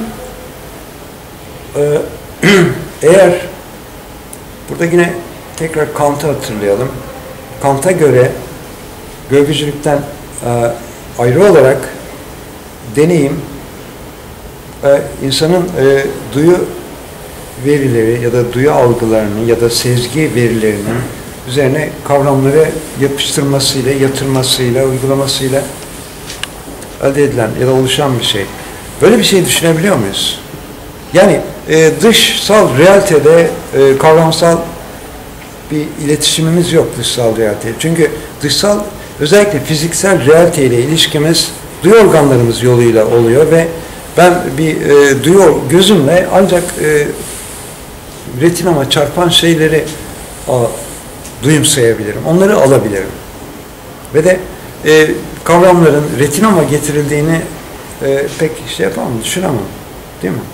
e, eğer burada yine tekrar Kant'ı hatırlayalım. Kant'a göre görgücülükten e, ayrı olarak deneyim e, insanın e, duyu verileri ya da duyu algılarını ya da sezgi verilerinin üzerine kavramları yapıştırmasıyla, yatırmasıyla, uygulamasıyla elde edilen ya da oluşan bir şey. Böyle bir şey düşünebiliyor muyuz? Yani e, dışsal realitede e, kavramsal bir iletişimimiz yok dışsal realite. Çünkü dışsal, özellikle fiziksel realite ile ilişkimiz duyu organlarımız yoluyla oluyor ve ben bir e, duyu gözümle ancak e, retinama çarpan şeyleri a, duyumsayabilirim. Onları alabilirim. Ve de e, kavramların retinama getirildiğini e, pek şey yapamam, düşünemem. Değil mi?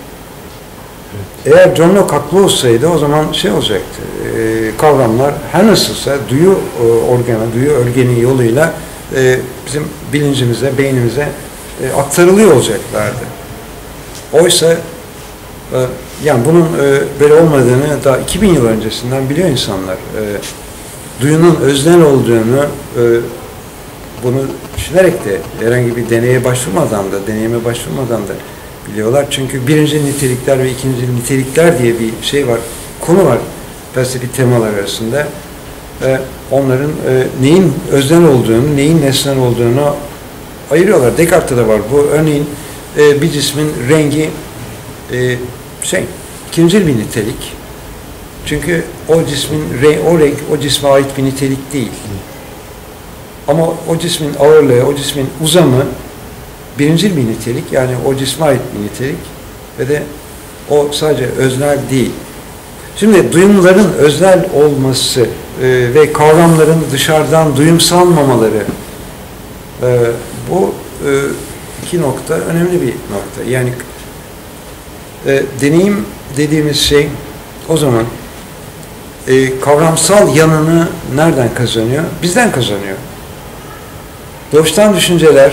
Eğer John Locke haklı olsaydı o zaman şey olacaktı, e, kavramlar her nasılsa duyu e, organı, duyu örgeni yoluyla e, bizim bilincimize, beynimize e, aktarılıyor olacaklardı. Oysa e, yani bunun e, böyle olmadığını daha iki bin yıl öncesinden biliyor insanlar. E, duyunun öznel olduğunu e, bunu düşünerek de herhangi bir deneye başvurmadan da, deneyime başvurmadan da biliyorlar. Çünkü birinci nitelikler ve ikinci nitelikler diye bir şey var, konu var felsefi temalar arasında. Ee, onların e, neyin öznel olduğunu, neyin nesnel olduğunu ayırıyorlar. Descartes'te de var bu. Örneğin e, bir cismin rengi e, şey, ikincil bir nitelik. Çünkü o cismin, o renk o cisme ait bir nitelik değil. Ama o cismin ağırlığı, o cismin uzamı birincil bir nitelik, yani o cisme ait bir nitelik ve de o sadece öznel değil. Şimdi duyumların öznel olması e, ve kavramların dışarıdan duyumsanmamaları e, bu e, iki nokta önemli bir nokta. Yani e, deneyim dediğimiz şey o zaman e, kavramsal yanını nereden kazanıyor? Bizden kazanıyor. Doğuştan düşünceler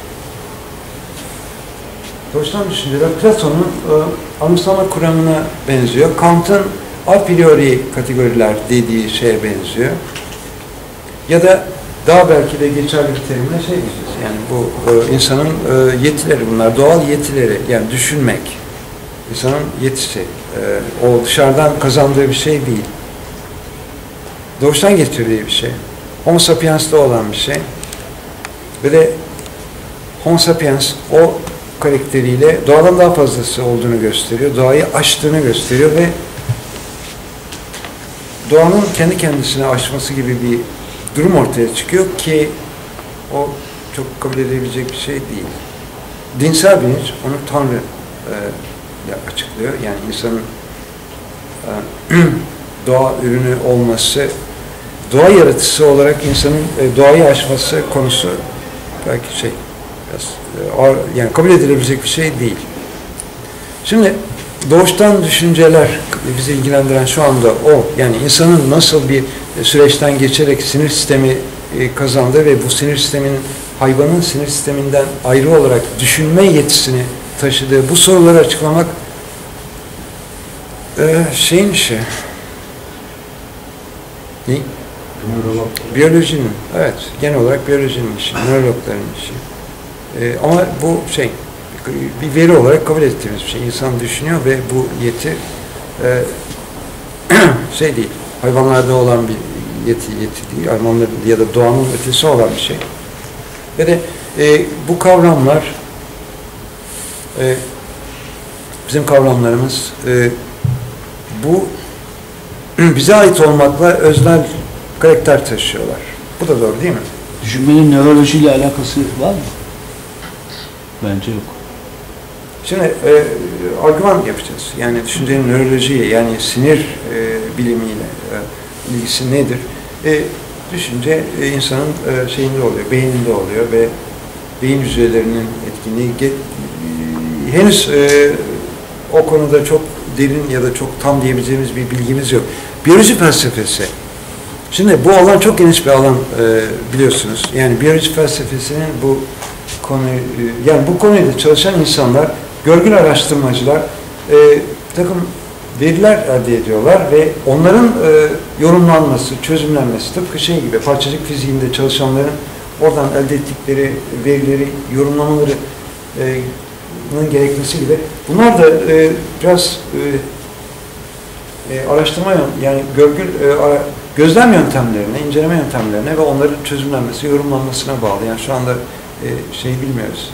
Doğuştan düşünceler Platon'un e, anımsama kuramına benziyor. Kant'ın a priori kategoriler dediği şeye benziyor. Ya da daha belki de geçerli bir terimle şey diyeceğiz. Yani bu e, insanın e, yetileri bunlar, doğal yetileri. Yani düşünmek, insanın yetisi. E, o dışarıdan kazandığı bir şey değil. Doğuştan getirdiği bir şey. Homo sapiens'te olan bir şey. Ve de Homo sapiens o karakteriyle doğadan daha fazlası olduğunu gösteriyor. Doğayı aştığını gösteriyor ve doğanın kendi kendisine aşması gibi bir durum ortaya çıkıyor ki o çok kabul edilebilecek bir şey değil. Dinsel bilinç onu Tanrı e, açıklıyor. Yani insanın e, doğa ürünü olması, doğa yaratıcısı olarak insanın e, doğayı aşması konusu belki şey biraz e, ağır, yani kabul edilebilecek bir şey değil. Şimdi doğuştan düşünceler bizi ilgilendiren şu anda o. Yani insanın nasıl bir süreçten geçerek sinir sistemi kazandığı ve bu sinir sisteminin hayvanın sinir sisteminden ayrı olarak düşünme yetisini taşıdığı bu soruları açıklamak şeyin işi. Ne? Nörolog. Biyolojinin. Evet. Genel olarak biyolojinin işi. Nörologların işi. Ama bu şey bir veri olarak kabul ettiğimiz bir şey. İnsan düşünüyor ve bu yeti e, şey değil, hayvanlarda olan bir yeti, yeti değil, hayvanların ya da doğanın ötesi olan bir şey. Ve de e, bu kavramlar e, bizim kavramlarımız e, bu bize ait olmakla öznel karakter taşıyorlar. Bu da doğru değil mi? Düşünmenin nörolojiyle alakası var mı? Bence yok. Şimdi e, argüman yapacağız. Yani düşüncenin nörolojiye, yani sinir e, bilimiyle e, ilgisi nedir? E, düşünce e, insanın e, şeyinde oluyor, beyninde oluyor ve beyin hücrelerinin etkinliği e, henüz e, o konuda çok derin ya da çok tam diyebileceğimiz bir bilgimiz yok. Biyoloji felsefesi. Şimdi bu alan çok geniş bir alan e, biliyorsunuz. Yani biyoloji felsefesinin bu konuyu, yani bu konuyla çalışan insanlar, görgül araştırmacılar e, takım veriler elde ediyorlar ve onların e, yorumlanması, çözümlenmesi tıpkı şey gibi parçacık fiziğinde çalışanların oradan elde ettikleri verileri, yorumlamaları e, gerekmesi gibi. Bunlar da e, biraz e, e, araştırma yani görgül e, ara, gözlem yöntemlerine, inceleme yöntemlerine ve onların çözümlenmesi, yorumlanmasına bağlı. Yani şu anda e, şey bilmiyoruz.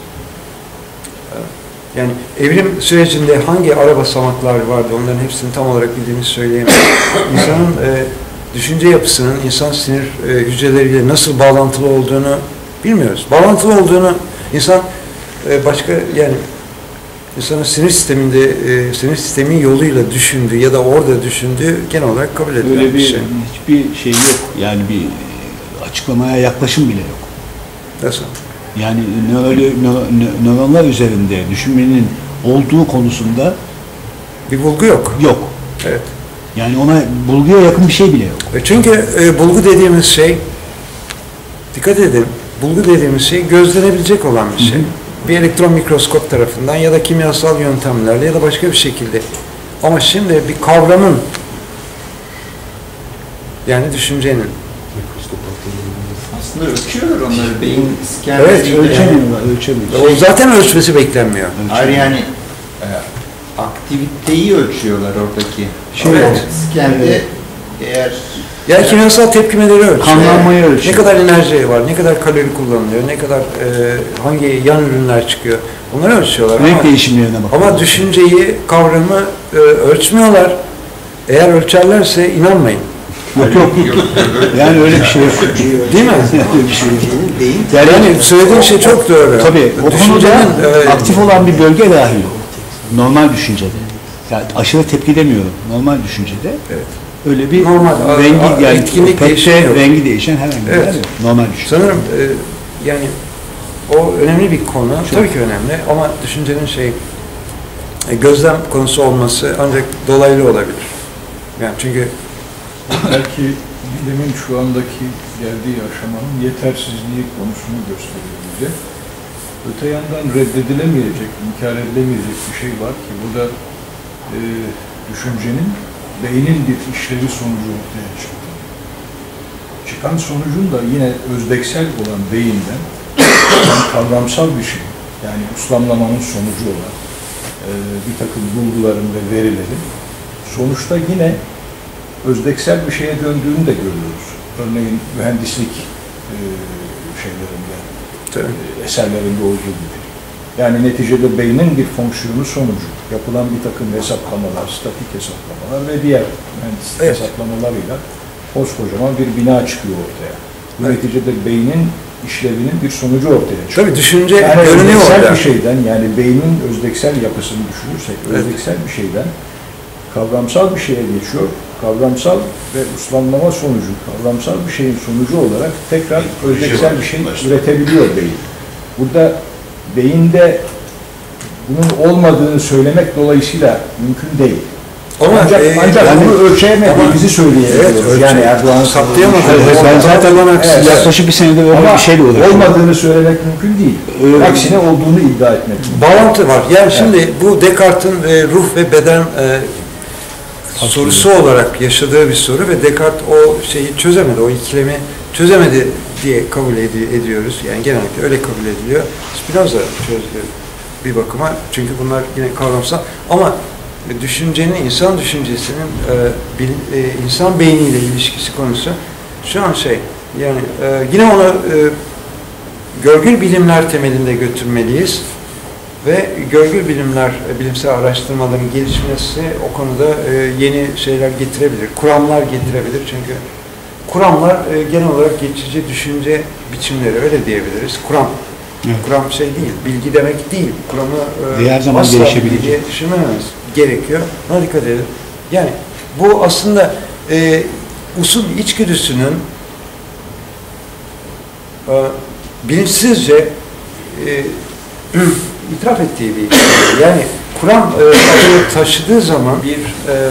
Yani evrim sürecinde hangi ara basamaklar vardı, onların hepsini tam olarak bildiğimizi söyleyemeyiz. İnsanın e, düşünce yapısının insan sinir e, hücreleriyle nasıl bağlantılı olduğunu bilmiyoruz. Bağlantılı olduğunu insan e, başka yani insanın sinir sisteminde e, sinir sistemi yoluyla düşündüğü ya da orada düşündüğü genel olarak kabul edilen öyle bir, bir şey. Hiçbir şey yok. Yani bir açıklamaya yaklaşım bile yok. Nasıl? Yani nöronlar üzerinde düşünmenin olduğu konusunda bir bulgu yok. Yok. Evet. Yani ona bulguya yakın bir şey bile yok. Çünkü e, bulgu dediğimiz şey, dikkat edin, bulgu dediğimiz şey gözlenebilecek olan bir şey. Hı hı. Bir elektron mikroskop tarafından ya da kimyasal yöntemlerle ya da başka bir şekilde. Ama şimdi bir kavramın, yani düşüncenin, aslında ölçüyorlar onları beyin skenleriyle. evet, ölçemiyorlar, ölçemiyorlar. O zaten ölçmesi beklenmiyor. Hayır yani e, aktiviteyi ölçüyorlar oradaki. Şimdi evet. Skende eğer yani kimyasal tepkimeleri ölçüyor. Kanlanmayı ölçüyor. Ne kadar enerji var, ne kadar kalori kullanılıyor, ne kadar e, hangi yan ürünler çıkıyor. Bunları ölçüyorlar. Renk ama, değişimlerine bakıyorlar. ama düşünceyi, kavramı e, ölçmüyorlar. Eğer ölçerlerse inanmayın. Yok yok. Yani öyle bir şey yok. Değil mi? Öyle bir şey yok. Yani, yani söylediğin şey çok doğru. Tabii. O konuda e, aktif olan bir bölge dahil o. Normal düşüncede. Yani aşırı tepki demiyorum. Normal düşüncede. Evet. Öyle bir normal, rengi yani etkinlik değişen, rengi değişen herhangi bir evet. yer yok. Normal düşünce. Sanırım e, yani o önemli bir konu. Çok. Tabii ki önemli ama düşüncenin şey e, gözlem konusu olması ancak dolaylı olabilir. Yani çünkü belki bilimin şu andaki geldiği aşamanın yetersizliği konusunu gösteriyor bize. Öte yandan reddedilemeyecek, inkar edilemeyecek bir şey var ki bu da e, düşüncenin beynin bir işlevi sonucu ortaya çıktı. çıkan sonucun da yine özdeksel olan beyinden yani kavramsal bir şey, yani uslamlamanın sonucu olan e, bir takım bulguların ve verilerin sonuçta yine özdeksel bir şeye döndüğünü de görüyoruz. Örneğin mühendislik e, şeylerinde, e, eserlerinde olduğu gibi. Yani neticede beynin bir fonksiyonu sonucu yapılan bir takım hesaplamalar, statik hesaplamalar ve diğer mühendislik evet. hesaplamalarıyla koskocaman bir bina çıkıyor ortaya. Bu evet. neticede beynin işlevinin bir sonucu ortaya çıkıyor. Tabii düşünce yani görünüyor özdeksel orada. bir şeyden, yani beynin özdeksel yapısını düşünürsek, evet. özdeksel bir şeyden kavramsal bir şeye geçiyor. Kavramsal ve uslanlama sonucu, kavramsal bir şeyin sonucu olarak tekrar özdeksel bir şey üretebiliyor beyin. Burada beyinde bunun olmadığını söylemek dolayısıyla mümkün değil. Ama ancak e, ancak yani, bunu ölçemediğimizi söyleyebiliyoruz. Evet, yani Erdoğan'ın saptayamadı. Evet, ben zaten evet, yaklaşık bir senede öyle ama bir şeyle uğraşıyorum. olmadığını söylemek mümkün değil. Öyle Aksine olduğunu iddia etmek mümkün. Bağlantı var. Yani evet. şimdi bu Descartes'in e, ruh ve beden e, sorusu olarak yaşadığı bir soru ve Descartes o şeyi çözemedi, o ikilemi çözemedi diye kabul ed- ediyoruz. Yani genellikle öyle kabul ediliyor. Spinoza çözdü bir bakıma. Çünkü bunlar yine kavramsal. Ama düşüncenin, insan düşüncesinin e, bil, e, insan beyniyle ilişkisi konusu şu an şey, yani e, yine onu e, görgül bilimler temelinde götürmeliyiz. Ve görgül bilimler, bilimsel araştırmaların gelişmesi o konuda e, yeni şeyler getirebilir, kuramlar getirebilir. Çünkü kuramlar e, genel olarak geçici düşünce biçimleri, öyle diyebiliriz. Kuram, evet. Kuram şey değil, bilgi demek değil. Kuramı e, zaman asla gelişebilecek diye düşünmememiz gerekiyor. Buna dikkat edelim. Yani bu aslında e, usul içgüdüsünün e, bilinçsizce e, itiraf ettiği bir şey. Yani Kur'an e, adını taşıdığı zaman bir e,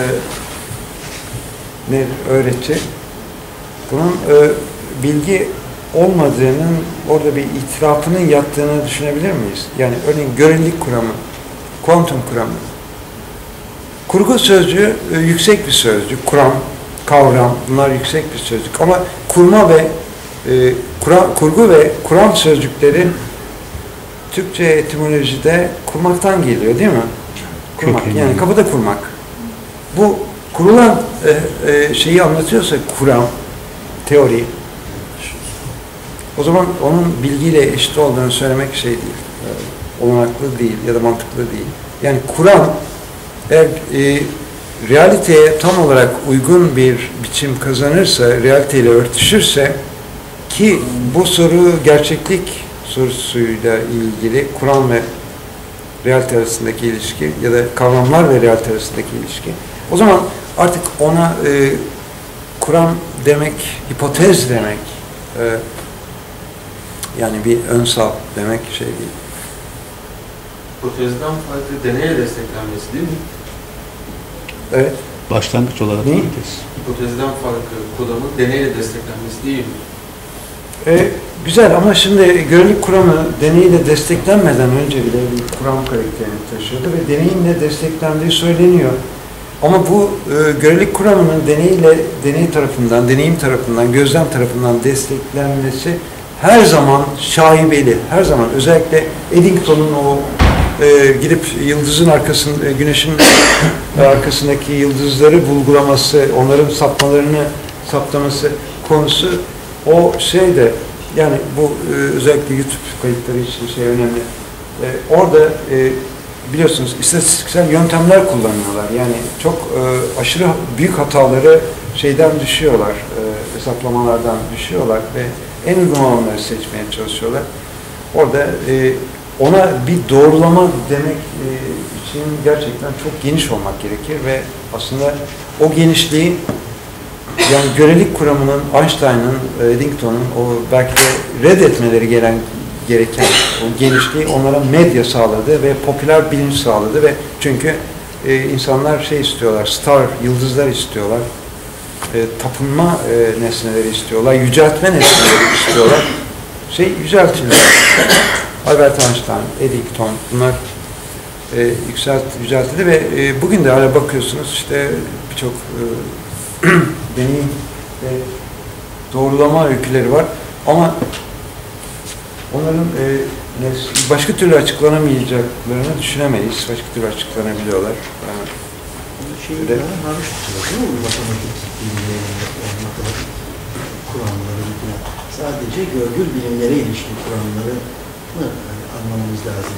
ne öğreti bunun e, bilgi olmadığının orada bir itirafının yattığını düşünebilir miyiz? Yani örneğin görelilik kuramı, kuantum kuramı. Kurgu sözcüğü e, yüksek bir sözcük. Kuram, kavram bunlar yüksek bir sözcük. Ama kurma ve e, kuram, kurgu ve kuram sözcükleri Türkçe etimolojide kurmaktan geliyor değil mi? Kurmak, yani kapıda kurmak. Bu kurulan e, e, şeyi anlatıyorsa kuram, teori, o zaman onun bilgiyle eşit olduğunu söylemek şey değil, e, olanaklı değil ya da mantıklı değil. Yani Kur'an eğer e, realiteye tam olarak uygun bir biçim kazanırsa, realiteyle örtüşürse ki bu soru gerçeklik sorusuyla ilgili Kur'an ve realite arasındaki ilişki ya da kavramlar ve realite arasındaki ilişki. O zaman artık ona e, Kur'an demek, hipotez demek, e, yani bir önsal demek şey değil. Hipotezden farklı deneyle desteklenmesi değil mi? Evet. Başlangıç olarak ne? Hipotezden farklı kuramın deneyle desteklenmesi değil mi? E, güzel ama şimdi görelilik kuramı deneyle desteklenmeden önce bile bir kuram karakterini taşıyordu ve deneyimle desteklendiği söyleniyor. Ama bu e, görelilik kuramının deneyle, deney tarafından, deneyim tarafından, gözlem tarafından desteklenmesi her zaman şaibeli, her zaman. Özellikle Eddington'un o e, gidip yıldızın arkasında, güneşin arkasındaki yıldızları bulgulaması, onların sapmalarını saptaması konusu o şeyde, yani bu e, özellikle YouTube kayıtları için şey önemli. E, orada e, biliyorsunuz istatistiksel yöntemler kullanıyorlar. Yani çok e, aşırı büyük hataları şeyden düşüyorlar, e, hesaplamalardan düşüyorlar ve en uygun olanları seçmeye çalışıyorlar. Orada e, ona bir doğrulama demek e, için gerçekten çok geniş olmak gerekir ve aslında o genişliği, yani görelilik kuramının, Einstein'ın, Eddington'un o belki de reddetmeleri gelen, gereken o genişliği onlara medya sağladı ve popüler bilinç sağladı ve çünkü e, insanlar şey istiyorlar, star, yıldızlar istiyorlar, e, tapınma e, nesneleri istiyorlar, yüceltme nesneleri istiyorlar. Şey yüceltildi. Albert Einstein, Eddington bunlar e, yükselt, yüceltildi ve e, bugün de hala bakıyorsunuz işte birçok e, deneyim ve doğrulama öyküleri var. Ama onların e, başka türlü açıklanamayacaklarını düşünemeyiz. Başka türlü açıklanabiliyorlar. Yani, Şeyi öyle. daha maruz tutuyor değil mi? Bu matematik bilimlerinde, yani matematik kuramları falan. Sadece görgül bilimlere ilişkin kuramları mı hani anlamamız lazım?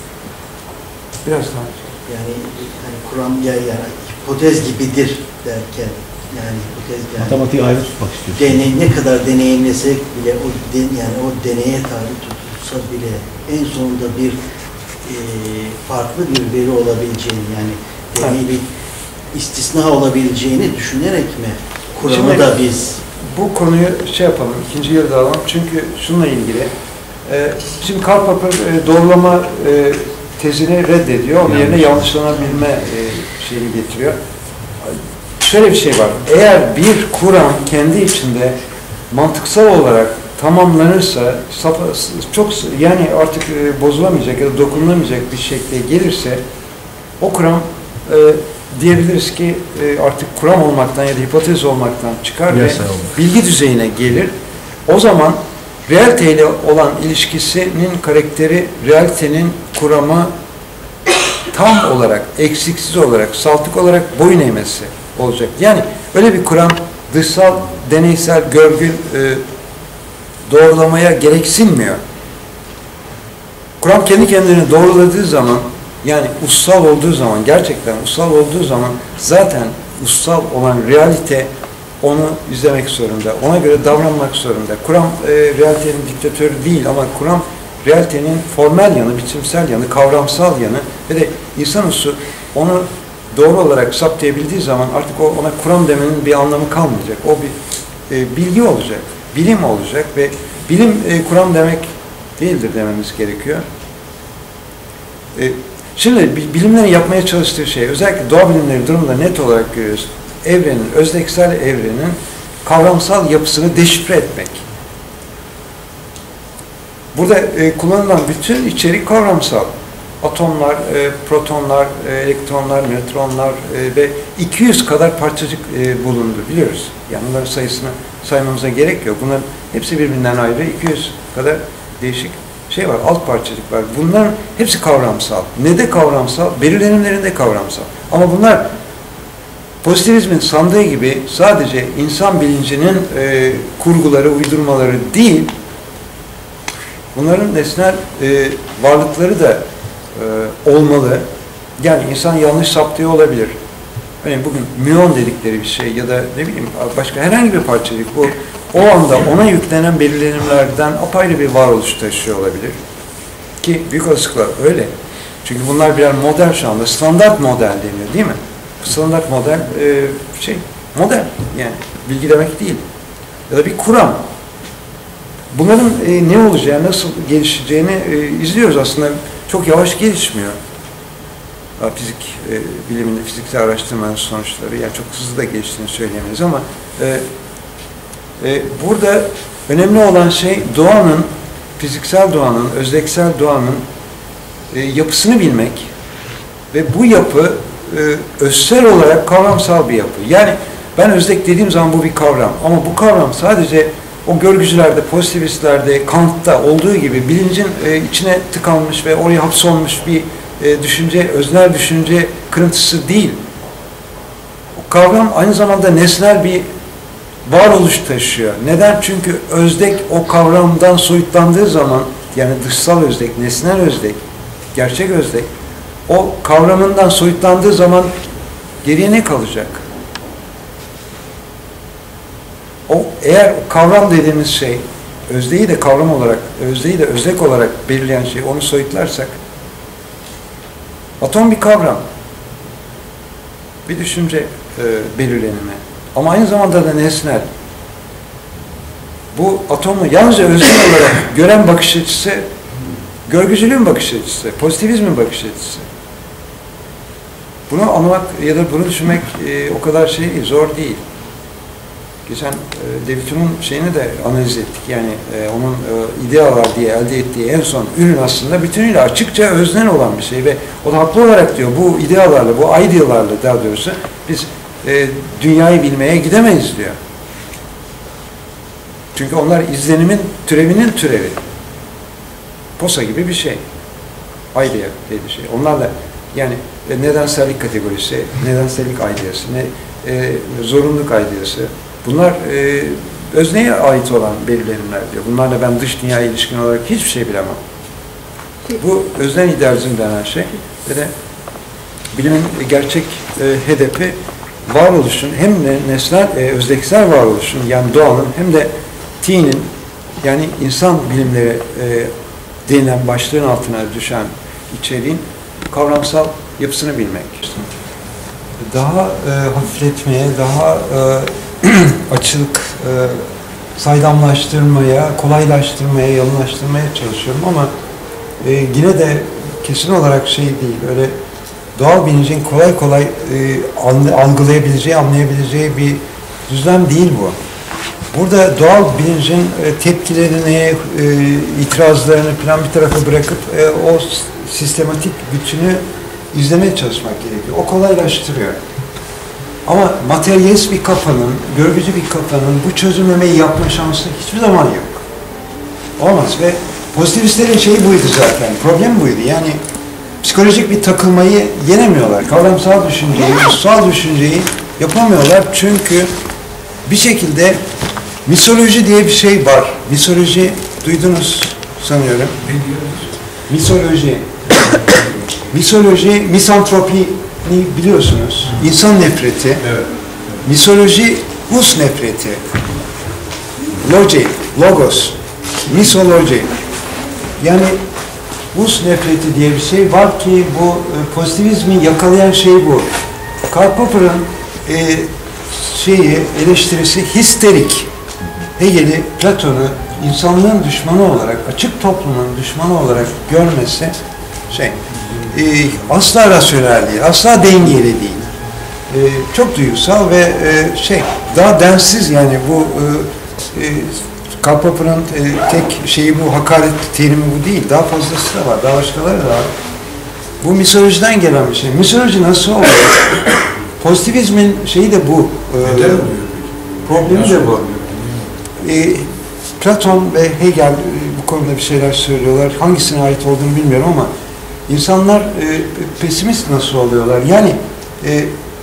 biraz daha. Yani hani kuram ya yani hipotez gibidir derken yani hipotez yani Matematiği ayrı tutmak istiyorsun. deney ne kadar deneyimlesek bile o den, yani o deneye tabi tutulsa bile en sonunda bir e, farklı bir veri olabileceğini yani deney bir istisna olabileceğini düşünerek mi kuramı Şimdi, da biz bu konuyu şey yapalım, ikinci yılda alalım. Çünkü şununla ilgili, e, şimdi Karl Popper e, doğrulama e, tezini reddediyor. Onun yerine yanlışlanabilme e, şeyini getiriyor. Şöyle bir şey var. Eğer bir kuram kendi içinde mantıksal olarak tamamlanırsa, çok yani artık e, bozulamayacak ya da dokunulamayacak bir şekilde gelirse, o kuram e, diyebiliriz ki e, artık kuram olmaktan ya da hipotez olmaktan çıkar ve bilgi düzeyine gelir. O zaman realiteyle olan ilişkisinin karakteri realitenin kurama tam olarak, eksiksiz olarak, saltık olarak boyun eğmesi olacak. Yani öyle bir kuram dışsal, deneysel, görgül e, doğrulamaya gereksinmiyor. Kuram kendi kendini doğruladığı zaman, yani ussal olduğu zaman, gerçekten ussal olduğu zaman zaten ussal olan realite onu izlemek zorunda, ona göre davranmak zorunda. Kuram e, realitenin diktatörü değil ama kuram realitenin formel yanı, biçimsel yanı, kavramsal yanı ve de insanüstü onu doğru olarak saptayabildiği zaman artık o, ona kuram demenin bir anlamı kalmayacak. O bir e, bilgi olacak, bilim olacak ve bilim e, kuram demek değildir dememiz gerekiyor. E, şimdi bilimlerin yapmaya çalıştığı şey, özellikle doğa bilimleri durumunda net olarak görüyoruz. Evrenin, özdeksel evrenin kavramsal yapısını deşifre etmek. Burada e, kullanılan bütün içerik kavramsal. Atomlar, e, protonlar, e, elektronlar, nötronlar e, ve iki yüz kadar parçacık e, bulundu biliyoruz. Yani bunların sayısını saymamıza gerek yok. Bunların hepsi birbirinden ayrı. iki yüz kadar değişik şey var, alt parçacıklar. Bunların hepsi kavramsal. Ne de kavramsal? Belirlenimlerinde kavramsal. Ama bunlar pozitivizmin sandığı gibi sadece insan bilincinin e, kurguları, uydurmaları değil, bunların nesnel e, varlıkları da e, olmalı. Yani insan yanlış saptıyor olabilir. Örneğin bugün müon dedikleri bir şey ya da ne bileyim başka herhangi bir parçacık bu o anda ona yüklenen belirlenimlerden apayrı bir varoluş taşıyor olabilir. Ki büyük olasılıkla öyle. Çünkü bunlar birer model şu anda. Standart model deniyor değil mi? Standart model e, şey, model yani bilgi demek değil. Ya da bir kuram. Bunların e, ne olacağı, nasıl gelişeceğini e, izliyoruz aslında. Çok yavaş gelişmiyor. Fizik e, biliminde, fiziksel araştırmanın sonuçları, yani çok hızlı da geliştiğini söyleyemeyiz ama e, e, burada önemli olan şey doğanın, fiziksel doğanın, özdeksel doğanın e, yapısını bilmek ve bu yapı e, özsel olarak kavramsal bir yapı. Yani ben özdek dediğim zaman bu bir kavram ama bu kavram sadece o görgücülerde, pozitivistlerde, Kant'ta olduğu gibi bilincin e, içine tıkanmış ve oraya hapsolmuş bir e, düşünce, öznel düşünce kırıntısı değil. O kavram aynı zamanda nesnel bir varoluş taşıyor. Neden? Çünkü özdek o kavramdan soyutlandığı zaman, yani dışsal özdek, nesnel özdek, gerçek özdek, o kavramından soyutlandığı zaman geriye ne kalacak? O, eğer o kavram dediğimiz şey, özdeği de kavram olarak, özdeği de özdek olarak belirleyen şey, onu soyutlarsak, atom bir kavram, bir düşünce e, belirlenimi. Ama aynı zamanda da nesnel. Bu atomu yalnızca özgün olarak gören bakış açısı, görgücülüğün bakış açısı, pozitivizmin bakış açısı. Bunu anlamak ya da bunu düşünmek e, o kadar şey değil, zor değil. Geçen e, David Hume'un şeyini de analiz ettik. Yani e, onun e, idealar diye elde ettiği en son ürün aslında bütünüyle açıkça öznel olan bir şey ve o da haklı olarak diyor bu idealarla, bu idealarla daha doğrusu biz e, dünyayı bilmeye gidemeyiz diyor. Çünkü onlar izlenimin türevinin türevi. Posa gibi bir şey. Idea diye bir şey. Onlarla yani e, nedensellik kategorisi, nedensellik ideası, ne, e, zorunluluk ideası. Bunlar e, özneye ait olan belirlenimler diyor. Bunlarla ben dış dünyaya ilişkin olarak hiçbir şey bilemem. Bu öznen idealizm denen şey ve de bilimin gerçek e, hedefi varoluşun hem de nesnel, e, özdeksel varoluşun yani doğanın hem de T'nin yani insan bilimleri e, denilen başlığın altına düşen içeriğin kavramsal yapısını bilmek. Daha e, hafifletmeye, daha e, açık, e, saydamlaştırmaya, kolaylaştırmaya, yalınlaştırmaya çalışıyorum ama e, yine de kesin olarak şey değil, öyle doğal bilincin kolay kolay e, algılayabileceği, anlayabileceği bir düzlem değil bu. Burada doğal bilincin e, tepkilerini, e, itirazlarını falan bir tarafa bırakıp e, o sistematik bütünü izlemeye çalışmak gerekiyor. O kolaylaştırıyor. Ama materyalist bir kafanın, görgücü bir kafanın bu çözümlemeyi yapma şansı hiçbir zaman yok. Olmaz ve pozitivistlerin şeyi buydu zaten, problem buydu. Yani psikolojik bir takılmayı yenemiyorlar. Kavramsal düşünceyi, ruhsal düşünceyi yapamıyorlar çünkü bir şekilde misoloji diye bir şey var. Misoloji duydunuz sanıyorum. Misoloji. Misoloji, misantropi biliyorsunuz. İnsan nefreti. Evet. Misoloji, us nefreti. Logi, logos. Misoloji. Yani us nefreti diye bir şey var ki bu e, pozitivizmi yakalayan şey bu. Karl Popper'ın e, şeyi, eleştirisi histerik. Hegel'i, Platon'u insanlığın düşmanı olarak, açık toplumun düşmanı olarak görmesi şey, e, asla rasyonel değil, asla dengeli değil. E, çok duygusal ve e, şey, daha densiz yani bu e, e, Karl Popper'ın e, tek şeyi bu, hakaret terimi bu değil. Daha fazlası da var, daha başkaları da var. Bu misolojiden gelen bir şey. Misoloji nasıl oluyor? Pozitivizmin şeyi de bu. E, problemi de bu. E, Platon ve Hegel e, bu konuda bir şeyler söylüyorlar. Hangisine ait olduğunu bilmiyorum ama insanlar e, pesimist nasıl oluyorlar? Yani e,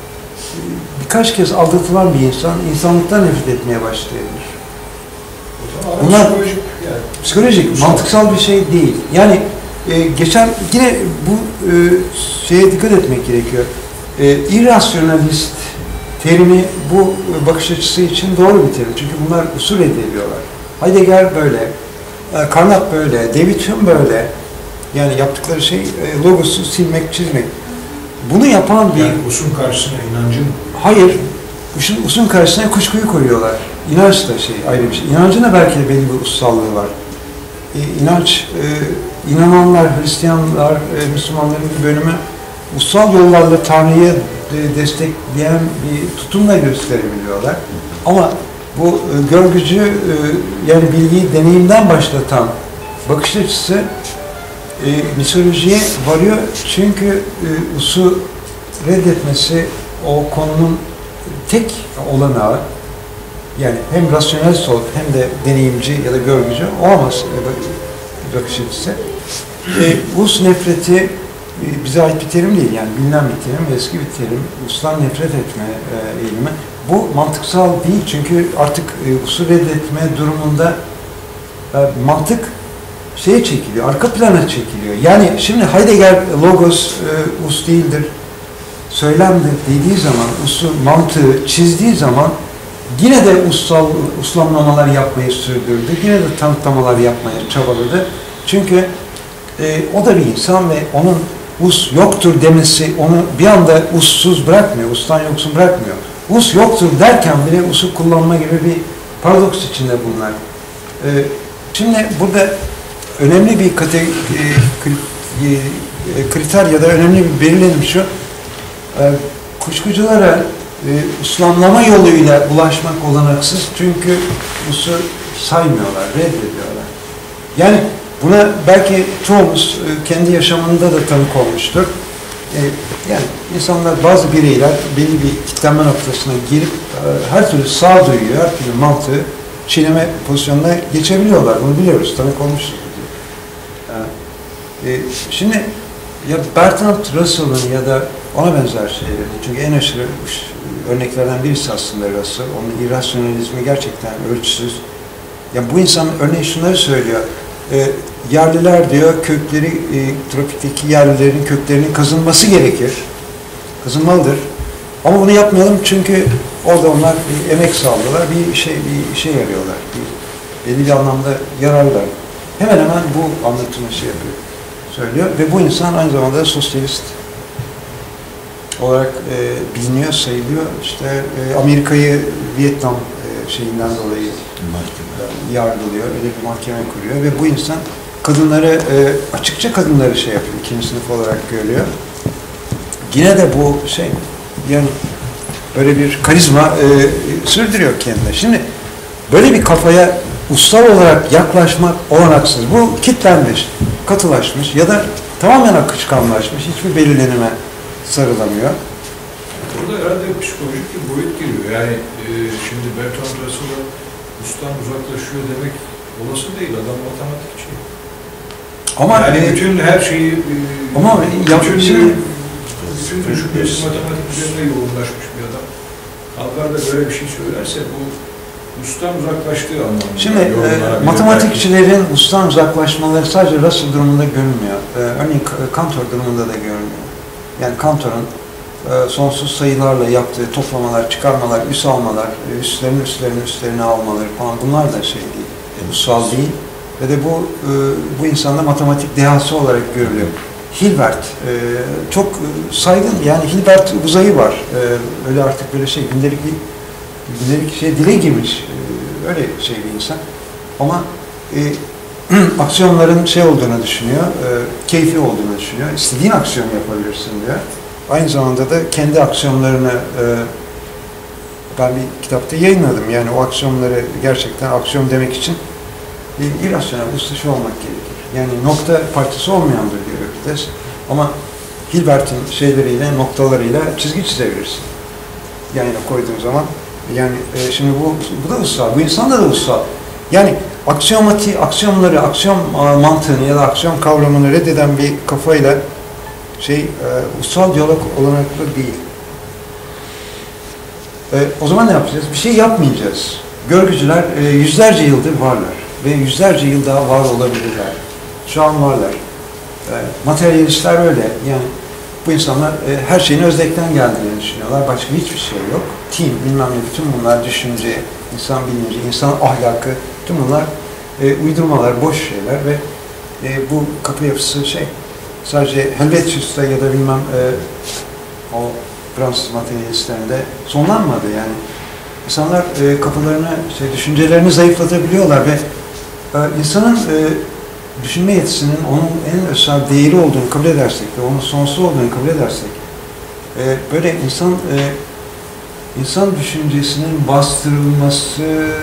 birkaç kez aldatılan bir insan insanlıktan nefret etmeye başlayabilir. Bunlar psikolojik, yani, psikolojik mantıksal bir şey değil. Yani e, geçen yine bu e, şeye dikkat etmek gerekiyor. E, irrasyonalist terimi bu bakış açısı için doğru bir terim. Çünkü bunlar usul ediyorlar. Heidegger böyle, e, Carnap böyle, David Hume böyle. Yani yaptıkları şey e, logosu silmek, çizmek. Bunu yapan bir... Yani usun karşısına inancın... Hayır, usun, usun karşısına kuşkuyu koyuyorlar. İnanç da şey, ayrı bir şey. İnancın da belki de belli bir ussallığı var. E, inanç, e, inananlar, Hristiyanlar, e, Müslümanların bir bölümü ussal yollarla Tanrı'yı de, destekleyen bir tutumla gösterebiliyorlar. Ama bu e, görgücü, e, yani bilgiyi deneyimden başlatan bakış açısı e, misolojiye varıyor. Çünkü e, usu reddetmesi o konunun tek olanağı, yani hem rasyonel sol hem de deneyimci ya da görgücü olamaz bakış açısı. E, us nefreti e, bize ait bir terim değil, yani bilinen bir terim, eski bir terim. Ustan nefret etme e, eğilimi. Bu mantıksal değil çünkü artık e, usu reddetme durumunda e, mantık şeye çekiliyor, arka plana çekiliyor. Yani şimdi Heidegger logos e, us değildir, söylemdir dediği zaman, usu, mantığı çizdiği zaman yine de ussal, uslamlamalar yapmayı sürdürdü. Yine de tanıtlamalar yapmaya çabaladı. Çünkü e, o da bir insan ve onun us yoktur demesi onu bir anda ussuz bırakmıyor, ustan yoksun bırakmıyor. Us yoktur derken bile usu kullanma gibi bir paradoks içinde bunlar. E, şimdi burada önemli bir kategori, e, kriter ya da önemli bir belirlenim şu, e, kuşkuculara e, uslamlama yoluyla ulaşmak olanaksız çünkü usu saymıyorlar, reddediyorlar. Yani buna belki çoğumuz e, kendi yaşamında da tanık olmuştur. E, yani insanlar, bazı bireyler belli bir kitlenme noktasına girip e, her türlü sağduyuyu, her türlü mantığı çiğneme pozisyonuna geçebiliyorlar. Bunu biliyoruz, tanık olmuşuz. Yani, e, şimdi ya Bertrand Russell'ın ya da ona benzer şeyleri, çünkü en aşırı örneklerden birisi aslında Russell, onun irrasyonalizmi gerçekten ölçüsüz. Ya bu insan örneğin şunları söylüyor, e, yerliler diyor kökleri, e, tropikteki yerlilerin köklerinin kazınması gerekir, kazınmalıdır. Ama bunu yapmayalım çünkü orada onlar bir emek sağlıyorlar, bir şey bir şey yarıyorlar, bir, belli bir anlamda yararlar. Hemen hemen bu anlatımı şey yapıyor, söylüyor ve bu insan aynı zamanda sosyalist olarak e, biliniyor, sayılıyor. İşte e, Amerika'yı Vietnam e, şeyinden dolayı e, yargılıyor, öyle bir mahkeme kuruyor ve bu insan kadınları, e, açıkça kadınları şey yapıyor, ikinci sınıf olarak görüyor. Yine de bu şey, yani böyle bir karizma e, sürdürüyor kendine. Şimdi böyle bir kafaya ussal olarak yaklaşmak olanaksız. Bu kitlenmiş, katılaşmış ya da tamamen akışkanlaşmış, hiçbir belirlenime sarılamıyor. Burada herhalde psikolojik bir boyut geliyor. Yani e, şimdi Bertrand Russell'a ustan uzaklaşıyor demek olası değil. Adam matematikçi. Ama yani e, bütün her şeyi e, ama bütün, şey, bütün düşüncesi matematik üzerine yoğunlaşmış bir adam. Kalkar da böyle bir şey söylerse bu ustan uzaklaştığı anlamında. Şimdi e, matematikçilerin ustan uzaklaşmaları sadece Russell durumunda görünmüyor. E, örneğin Cantor durumunda da görünmüyor. Yani Cantor'un e, sonsuz sayılarla yaptığı toplamalar, çıkarmalar, üs almalar, e, üslerin üstlerini üstlerine almaları falan bunlar da şey değil, e, ussal değil. Ve de bu e, bu insanda matematik dehası olarak görülüyor. Hilbert, e, çok saygın, yani Hilbert uzayı var. E, öyle artık böyle şey, gündelik bir gündelik şey dile girmiş, e, öyle şey bir insan. Ama e, aksiyonların şey olduğunu düşünüyor, e, keyfi olduğunu düşünüyor. İstediğin aksiyon yapabilirsin diyor. Aynı zamanda da kendi aksiyonlarını e, ben bir kitapta yayınladım. Yani o aksiyonları gerçekten aksiyon demek için e, irrasyonel, ustaşı olmak gerekir. Yani nokta parçası olmayandır diyor Öktes. Ama Hilbert'in şeyleriyle, noktalarıyla çizgi çizebilirsin. Yani koyduğun zaman, yani e, şimdi bu, bu da ussal, bu insanda da ussal. Yani aksiyomati, aksiyomları, aksiyom mantığını ya da aksiyom kavramını reddeden bir kafayla şey, e, ussal diyalog olanaklı değil. E, o zaman ne yapacağız? Bir şey yapmayacağız. Görgücüler e, yüzlerce yıldır varlar ve yüzlerce yıl daha var olabilirler. Şu an varlar. E, materyalistler öyle. Yani bu insanlar e, her şeyin özdekten geldiğini düşünüyorlar. Başka hiçbir şey yok. Team, bilmem ne, bütün bunlar düşünce, insan bilinci, insan ahlakı, bütün bunlar e, uydurmalar, boş şeyler ve e, bu kapı yapısı şey, sadece Helvetius'ta ya da bilmem e, o Fransız materyalistlerinde sonlanmadı yani. İnsanlar e, kapılarını, şey, düşüncelerini zayıflatabiliyorlar ve e, insanın e, düşünme yetisinin onun en özel değeri olduğunu kabul edersek ve onun sonsuz olduğunu kabul edersek e, böyle insan e, insan düşüncesinin bastırılması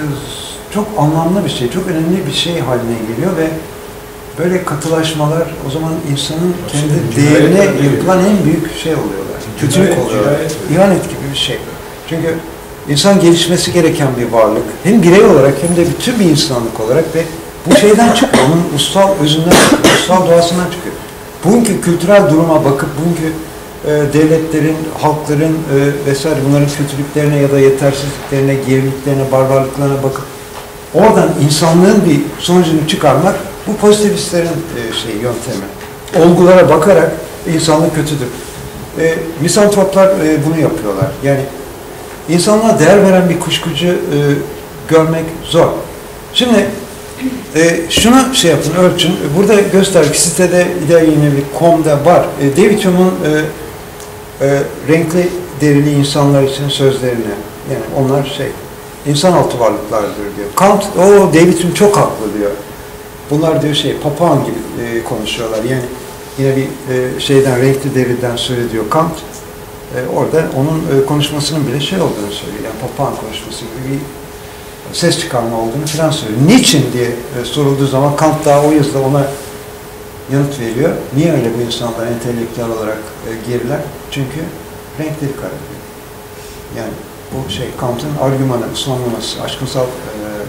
çok anlamlı bir şey, çok önemli bir şey haline geliyor ve böyle katılaşmalar o zaman insanın kendi değerine yapılan en büyük şey oluyorlar. Kötülük oluyor. İhanet gibi bir şey. Çünkü insan gelişmesi gereken bir varlık. Hem birey olarak hem de bütün bir insanlık olarak ve bu şeyden çıkıyor. Onun ussal özünden çıkıyor. Ussal doğasından çıkıyor. Bugünkü kültürel duruma bakıp bugünkü e, devletlerin, halkların e, vesaire bunların kötülüklerine ya da yetersizliklerine, geriliklerine, barbarlıklarına bakıp oradan insanlığın bir sonucunu çıkarmak bu pozitivistlerin e, şey yöntemi. Olgulara bakarak insanlık kötüdür. E, misantroplar e, bunu yapıyorlar. Yani insanlığa değer veren bir kuşkucu e, görmek zor. Şimdi e, şunu şey yapın, ölçün. Burada göster ki sitede idealyenevlik nokta com'da var. E, David Hume'un e, e, renkli derili insanlar için sözlerini, yani onlar şey, insan altı varlıklardır diyor. Kant, o David Hume çok haklı diyor. Bunlar diyor şey, papağan gibi e, konuşuyorlar. Yani yine bir e, şeyden, renkli deriden söz ediyor Kant. E, orada onun e, konuşmasının bile şey olduğunu söylüyor. Yani papağan konuşması gibi bir ses çıkarma olduğunu falan söylüyor. Niçin diye e, sorulduğu zaman Kant daha o yazıda ona yanıt veriyor. Niye öyle bu insanlar entelektüel olarak e, geriler? Çünkü renkleri kararıyor. Yani bu şey Kant'ın argümanı, sonlaması, aşkınsal e,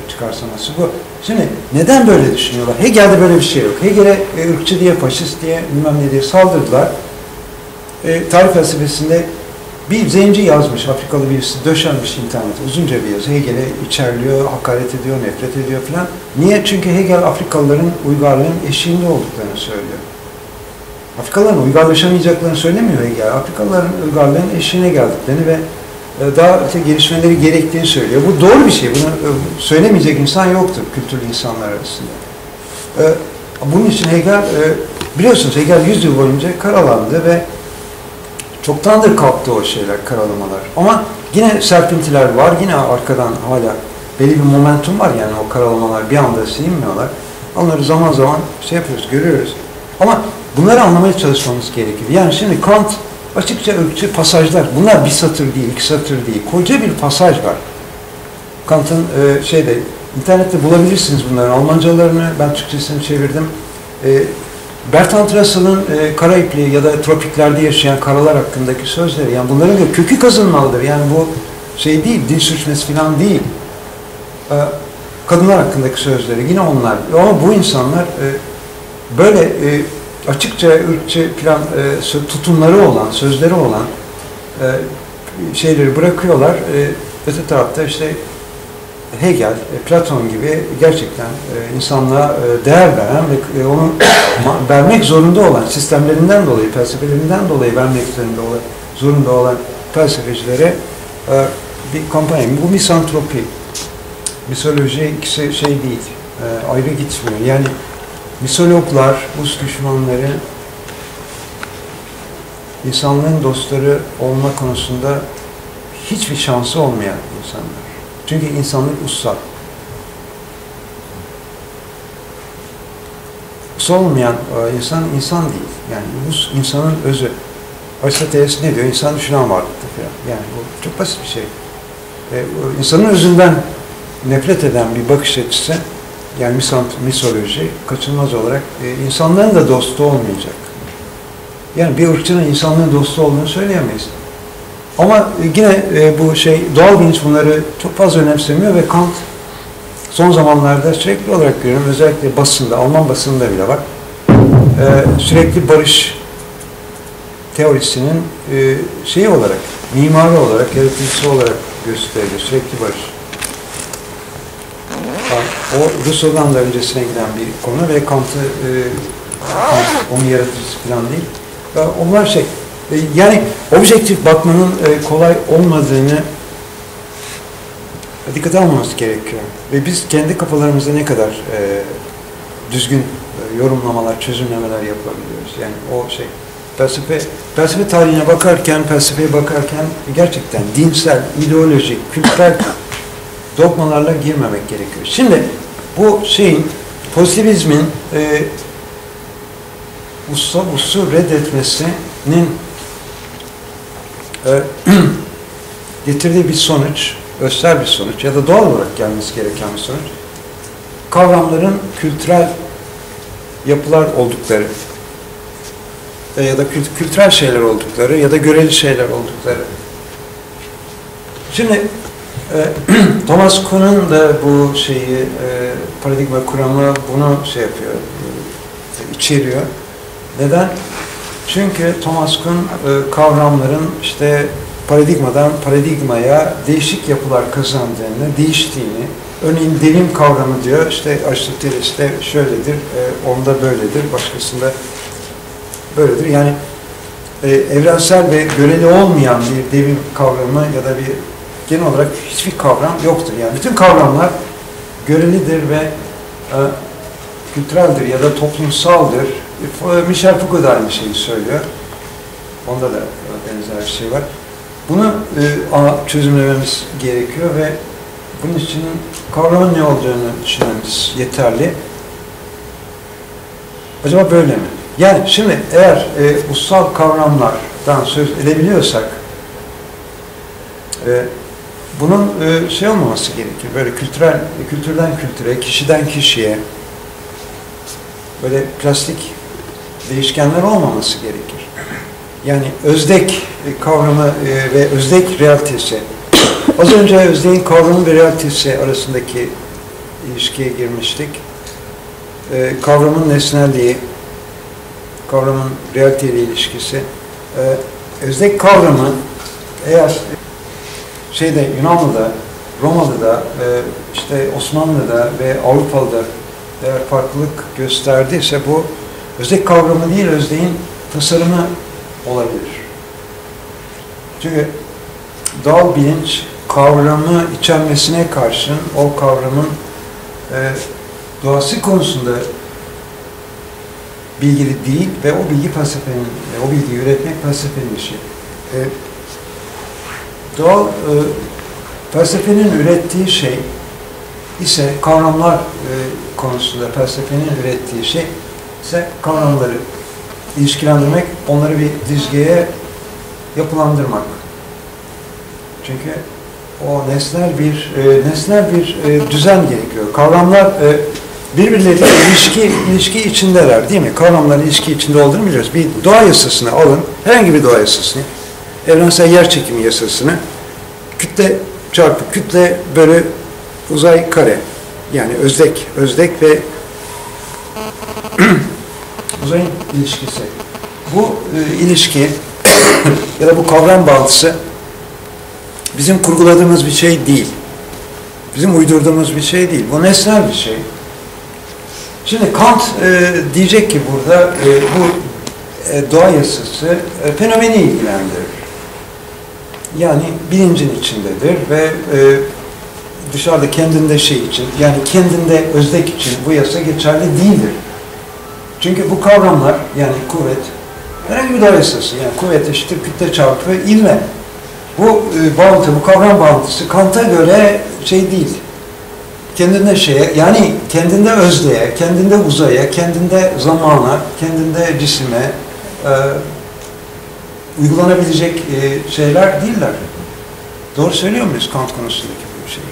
çıkarsaması bu. Şimdi neden böyle düşünüyorlar? Hegel'de böyle bir şey yok. Hegel'e e, ırkçı diye, faşist diye, bilmem ne diye saldırdılar. E, tarih felsefesinde bir zenci yazmış, Afrikalı birisi döşenmiş internete, uzunca bir yazı. Hegel'e içerliyor, hakaret ediyor, nefret ediyor falan. Niye? Çünkü Hegel Afrikalıların uygarlığın eşiğinde olduklarını söylüyor. Afrikalıların uygarlaşamayacaklarını söylemiyor Hegel. Afrikalıların uygarlığın eşiğine geldiklerini ve daha öte gelişmeleri gerektiğini söylüyor. Bu doğru bir şey. Bunu söylemeyecek insan yoktur kültürlü insanlar arasında. Bunun için Hegel, biliyorsunuz Hegel yüz yıl boyunca karalandı ve çoktandır kalktı o şeyler, karalamalar. Ama yine serpintiler var, yine arkadan hala belli bir momentum var, yani o karalamalar bir anda silinmiyorlar. Onları zaman zaman şey yapıyoruz, görüyoruz. Ama bunları anlamaya çalışmamız gerekir. Yani şimdi Kant açıkça ırkçı pasajlar, bunlar bir satır değil, iki satır değil, koca bir pasaj var. Kant'ın e, şeyde, internette bulabilirsiniz bunların, Almancalarını ben Türkçesini çevirdim. E, Bertrand Russell'ın e, Karayipli ya da tropiklerde yaşayan karalar hakkındaki sözleri, yani bunların da kökü kazınmalıdır. Yani bu şey değil, dil sürçmesi falan değil. E, kadınlar hakkındaki sözleri yine onlar. Ama bu insanlar e, böyle e, açıkça ırkçı plan e, tutumları olan, sözleri olan e, şeyleri bırakıyorlar. E, öte tarafta işte Hegel, e, Platon gibi gerçekten e, insanlığa e, değer veren ve e, onu vermek zorunda olan, sistemlerinden dolayı, felsefelerinden dolayı vermek zorunda olan, zorunda olan felsefecilere e, bir kampanya. Bu misantropi, misoloji ikisi şey değil, e, ayrı gitmiyor. Yani misologlar, ulus düşmanları, insanlığın dostları olma konusunda hiçbir şansı olmayan insanlar. Çünkü insanlık ussal. Ussal olmayan insan, insan değil. Yani ulus insanın özü. Aristoteles ne diyor? İnsan düşünen varlıktır falan. Yani bu çok basit bir şey. E, insanın özünden nefret eden bir bakış açısı, yani misoloji kaçınılmaz olarak e, insanların da dostu olmayacak. Yani bir ırkçının insanlığın dostu olduğunu söyleyemeyiz. Ama e, yine e, bu şey, doğal bilinç bunları çok fazla önemsemiyor ve Kant son zamanlarda sürekli olarak görüyorum, özellikle basında, Alman basında bile var, e, sürekli barış teorisinin e, şeyi olarak, mimarı olarak, yaratıcısı olarak gösteriliyor, sürekli barış. O Rousseau'dan da öncesine giden bir konu ve Kant'ı e, Kant, onun yaratıcısı falan değil. Ya onlar şey, e, yani objektif bakmanın e, kolay olmadığını dikkate almamız gerekiyor. Ve biz kendi kafalarımızda ne kadar e, düzgün e, yorumlamalar, çözümlemeler yapabiliyoruz. Yani o şey, felsefe, felsefe tarihine bakarken, felsefeye bakarken gerçekten dinsel, ideolojik, kültürel dogmalarla girmemek gerekiyor. Şimdi bu şeyin, pozitivizmin e, ussa ussu reddetmesinin e, getirdiği bir sonuç, özel bir sonuç ya da doğal olarak gelmesi gereken bir sonuç, kavramların kültürel yapılar oldukları e, ya da kült kültürel şeyler oldukları ya da göreli şeyler oldukları. Şimdi Thomas Kuhn'un da bu şeyi, e, paradigma kuramı bunu şey yapıyor, e, içeriyor. Neden? Çünkü Thomas Kuhn e, kavramların işte paradigmadan paradigmaya değişik yapılar kazandığını, değiştiğini, örneğin devrim kavramı diyor, işte Aristoteles'te şöyledir, e, onda böyledir, başkasında böyledir. Yani e, evrensel ve göreli olmayan bir devrim kavramı ya da bir genel olarak hiçbir kavram yoktur. Yani bütün kavramlar görelidir ve e, kültüreldir ya da toplumsaldır. E, Michel Foucault da aynı şeyi söylüyor. Onda da benzer bir şey var. Bunu e, çözümlememiz gerekiyor ve bunun için kavramın ne olduğunu düşünmemiz yeterli. Acaba böyle mi? Yani şimdi eğer e, ussal kavramlardan söz edebiliyorsak e, bunun e, şey olmaması gerekir. Böyle kültürel, kültürden kültüre, kişiden kişiye böyle plastik değişkenler olmaması gerekir. Yani özdek kavramı e, ve özdek realitesi. Az önce özdeğin kavramı ve realitesi arasındaki ilişkiye girmiştik. E, kavramın nesnelliği, kavramın realiteyle ilişkisi. E, özdek kavramı eğer şeyde Yunanlı'da, Romalı'da, e, işte Osmanlı'da ve Avrupalı'da eğer farklılık gösterdiyse bu özdek kavramı değil, özdeğin tasarımı olabilir. Çünkü doğal bilinç kavramı içermesine karşın o kavramın e, doğası konusunda bilgili değil ve o bilgi felsefenin, o bilgiyi üretmek felsefenin işi. E, doğal e, felsefenin ürettiği şey ise kavramlar e, konusunda felsefenin ürettiği şey ise kavramları ilişkilendirmek, onları bir dizgeye yapılandırmak. Çünkü o nesnel bir e, nesnel bir e, düzen gerekiyor. Kavramlar e, birbirleriyle ilişki ilişki içindeler, değil mi? Kavramlar ilişki içinde olduğunu biliyoruz. Bir doğa yasasını alın, herhangi bir doğa yasasını, evrensel yer çekimi yasasını, kütle çarpı kütle bölü uzay kare, yani özdek, özdek ve uzayın ilişkisi. Bu e, ilişki ya da bu kavram bağıntısı bizim kurguladığımız bir şey değil. Bizim uydurduğumuz bir şey değil. Bu nesnel bir şey. Şimdi Kant e, diyecek ki burada e, bu e, doğa yasası e, fenomeni ilgilendirir. Yani bilincin içindedir ve e, dışarıda kendinde şey için, yani kendinde özdek için bu yasa geçerli değildir. Çünkü bu kavramlar, yani kuvvet, herhangi bir doğa yasası, yani kuvvet eşittir kütle çarpı ivme. Bu e, bağıntı, bu kavram bağıntısı Kant'a göre şey değil. Kendinde şeye, yani kendinde özdeğe, kendinde uzaya, kendinde zamana, kendinde cisime e, uygulanabilecek e, şeyler değiller. Doğru söylüyor muyuz Kant konusundaki bu şey?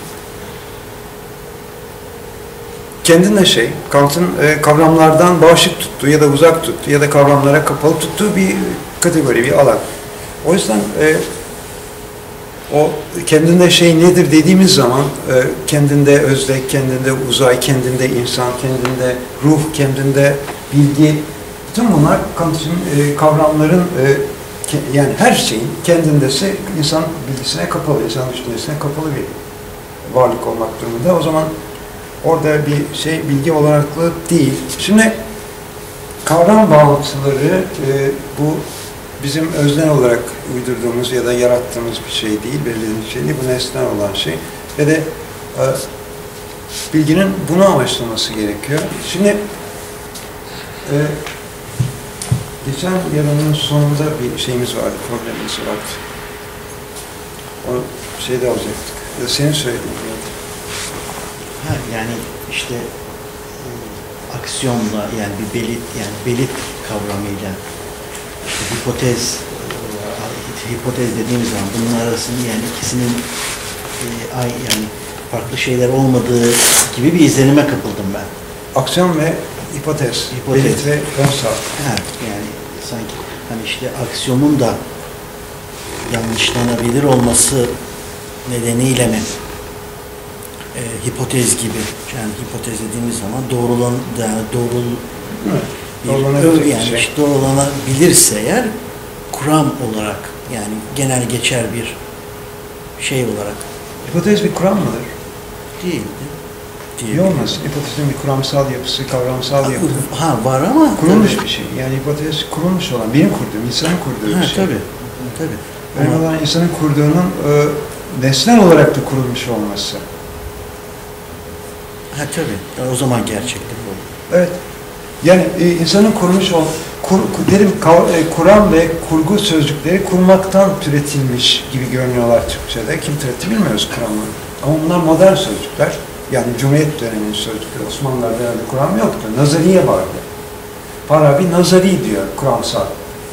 Kendinde şey, Kant'ın e, kavramlardan bağışık tuttuğu ya da uzak tuttuğu ya da kavramlara kapalı tuttuğu bir kategori, bir alan. O yüzden e, o kendinde şey nedir dediğimiz zaman e, kendinde özdek, kendinde uzay, kendinde insan, kendinde ruh, kendinde bilgi, bütün bunlar Kant'ın e, kavramların e, ke, yani her şeyin kendindesi insan bilgisine kapalı, insan düşüncesine kapalı bir varlık olmak durumunda. O zaman orada bir şey bilgi olaraklı değil. Şimdi kavram bağlantıları e, bu bizim öznel olarak uydurduğumuz ya da yarattığımız bir şey değil, belirlediğimiz bir şey değil. Bu nesnel olan şey. Ve de e, bilginin bunu amaçlaması gerekiyor. Şimdi e, geçen yarının sonunda bir şeyimiz vardı, problemimiz vardı. O şeyde alacaktık. Ya senin söylediğin neydi? Ha, yani işte e, aksiyonla, yani bir belit, yani belit kavramıyla işte hipotez, e, hipotez dediğimiz zaman bunun arasında, yani ikisinin e, ay, yani farklı şeyler olmadığı gibi bir izlenime kapıldım ben. Aksiyon ve hipotez, Hipotez. belit ve önsal. Ha, yani sanki hani işte aksiyonun da yanlışlanabilir olması nedeniyle mi e, hipotez gibi, yani hipotez dediğimiz zaman doğrulan, yani doğrul, Evet, bir, doğrulanabilecek yani şey. işte doğrulanabilirse eğer kuram olarak, yani genel geçer bir şey olarak Hipotez bir kuram mıdır? değildi. İyi olmaz. Hipotezin bir kuramsal yapısı, kavramsal yapısı. Ha, var ama Kurulmuş tabii. bir şey. Yani hipotez kurulmuş olan, benim kurduğum, insanın kurduğu Ha, bir şey. tabii. Tabii. Önemli Ama- olan insanın kurduğunun e, nesnel olarak da kurulmuş olması. Ha tabii. O zaman gerçeklik olur. Evet. Yani e, insanın kurmuş ol, kur, kur- derim kav, e, kuram ve kurgu sözcükleri kurmaktan türetilmiş gibi görünüyorlar Türkçe'de. Kim türetti bilmiyoruz kuramı. Ama bunlar modern sözcükler. Yani Cumhuriyet döneminin sözcükleri. Osmanlılar'da herhalde kuram yoktu. Nazariye vardı. Farabi nazari diyor kuramsal.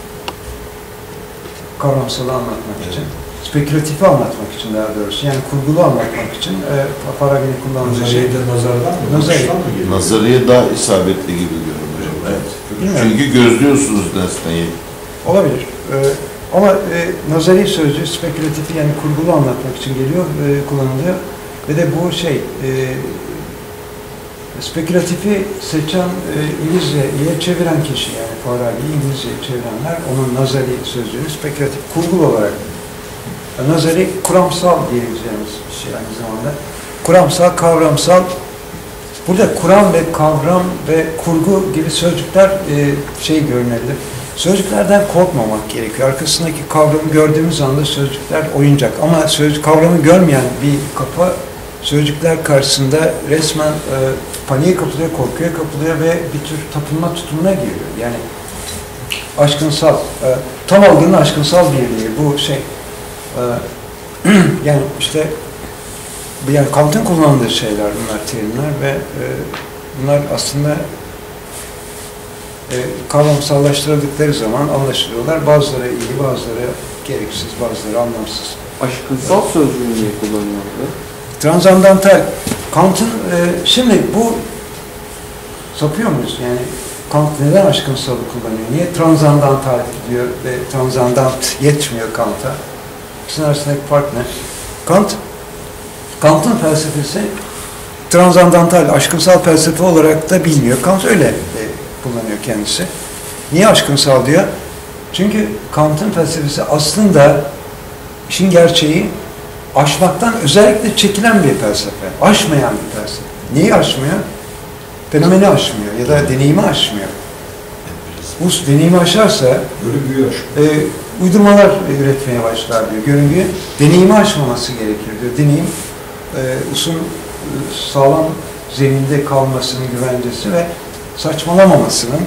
Kavramsalı anlatmak için. Spekülatifi anlatmak için daha doğrusu. Yani kurgulu anlatmak için e, Farabi'nin kullandığı şey. nazardan mı? Nazari. Baştan mı geliyor? Nazariye daha isabetli gibi görünüyor. Evet. Bilmiyorum. Çünkü gözlüyorsunuz nesneyi. Olabilir. Ee, ama e, nazari sözcüğü spekülatifi, yani kurgulu anlatmak için geliyor, e, kullanılıyor. Ve de bu şey, e, spekülatifi seçen, e, İngilizce'ye çeviren kişi, yani Farabi'yi İngilizce'ye çevirenler onun nazari sözcüğünü spekülatif, kurgulu olarak, nazari kuramsal diyebileceğimiz bir şey aynı zamanda. Kuramsal, kavramsal. Burada kuram ve kavram ve kurgu gibi sözcükler e, şey görünebilir. Sözcüklerden korkmamak gerekiyor. Arkasındaki kavramı gördüğümüz anda sözcükler oyuncak. Ama sözcük kavramı görmeyen bir kafa sözcükler karşısında resmen e, paniğe kapılıyor, korkuya kapılıyor ve bir tür tapınma tutumuna giriyor. Yani aşkınsal, e, tam algının aşkınsal birliği bu şey. E, yani işte yani Kant'ın kullandığı şeyler bunlar, terimler ve e, bunlar aslında e, kavramsallaştırıldıkları zaman anlaşılıyorlar. Bazıları iyi, bazıları gereksiz, bazıları anlamsız. Aşkınsal sözcüğünü niye kullanıyorlar? Transandantal. Kant'ın e, şimdi bu sapıyor muyuz? Yani Kant neden aşkınsalı kullanıyor? Niye transandantal diyor ve transandant yetmiyor Kant'a? İkisinin arasındaki fark ne? Kant Kant'ın felsefesi transandantal, aşkınsal felsefe olarak da bilmiyor. Kant öyle e, kullanıyor kendisi. Niye aşkınsal diyor? Çünkü Kant'ın felsefesi aslında işin gerçeği aşmaktan özellikle çekilen bir felsefe. Aşmayan bir felsefe. Neyi aşmıyor? Fenomeni aşmıyor ya da deneyimi aşmıyor. Bu deneyimi aşarsa e, uydurmalar üretmeye başlar diyor. Görüngü deneyimi aşmaması gerekir diyor. Deneyim e, usul e, sağlam zeminde kalmasının güvencesi ve saçmalamamasının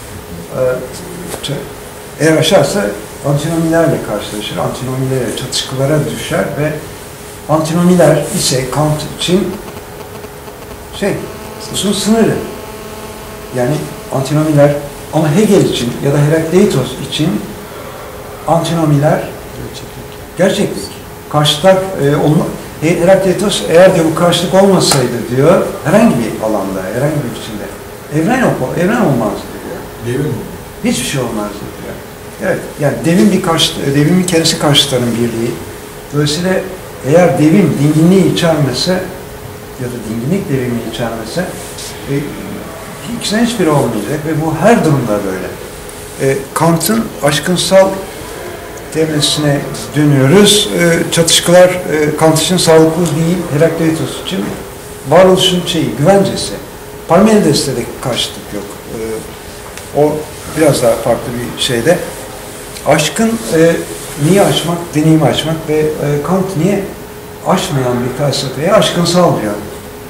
e, eğer aşarsa antinomilerle karşılaşır. Antinomilere, çatışkılara düşer ve antinomiler ise Kant için şey, usul sınırı. Yani antinomiler ama Hegel için ya da Herakleitos için antinomiler gerçeklik. Karşıtlar e, olma, Herakleitos eğer de bu karşılık olmasaydı diyor, herhangi bir alanda, herhangi bir biçimde evren yok, evren olmazdı diyor. Devrim mi? Hiçbir şey olmazdı diyor. Evet, yani devin bir karşı, devimin kendisi karşıtların birliği. Dolayısıyla eğer devim dinginliği içermese ya da dinginlik devimi içermese e, ikisinden hiçbiri olmayacak ve bu her durumda böyle. E, Kant'ın aşkınsal teorisine dönüyoruz. E, çatışkılar e, Kant için sağlıklı değil, Herakleitos için varoluşun şeyi, güvencesi. Parmenides'te de karşıtlık yok. E, o biraz daha farklı bir şeyde. Aşkın e, niye aşmak, deneyimi aşmak ve e, Kant niye aşmayan bir felsefeye aşkınsal diyor.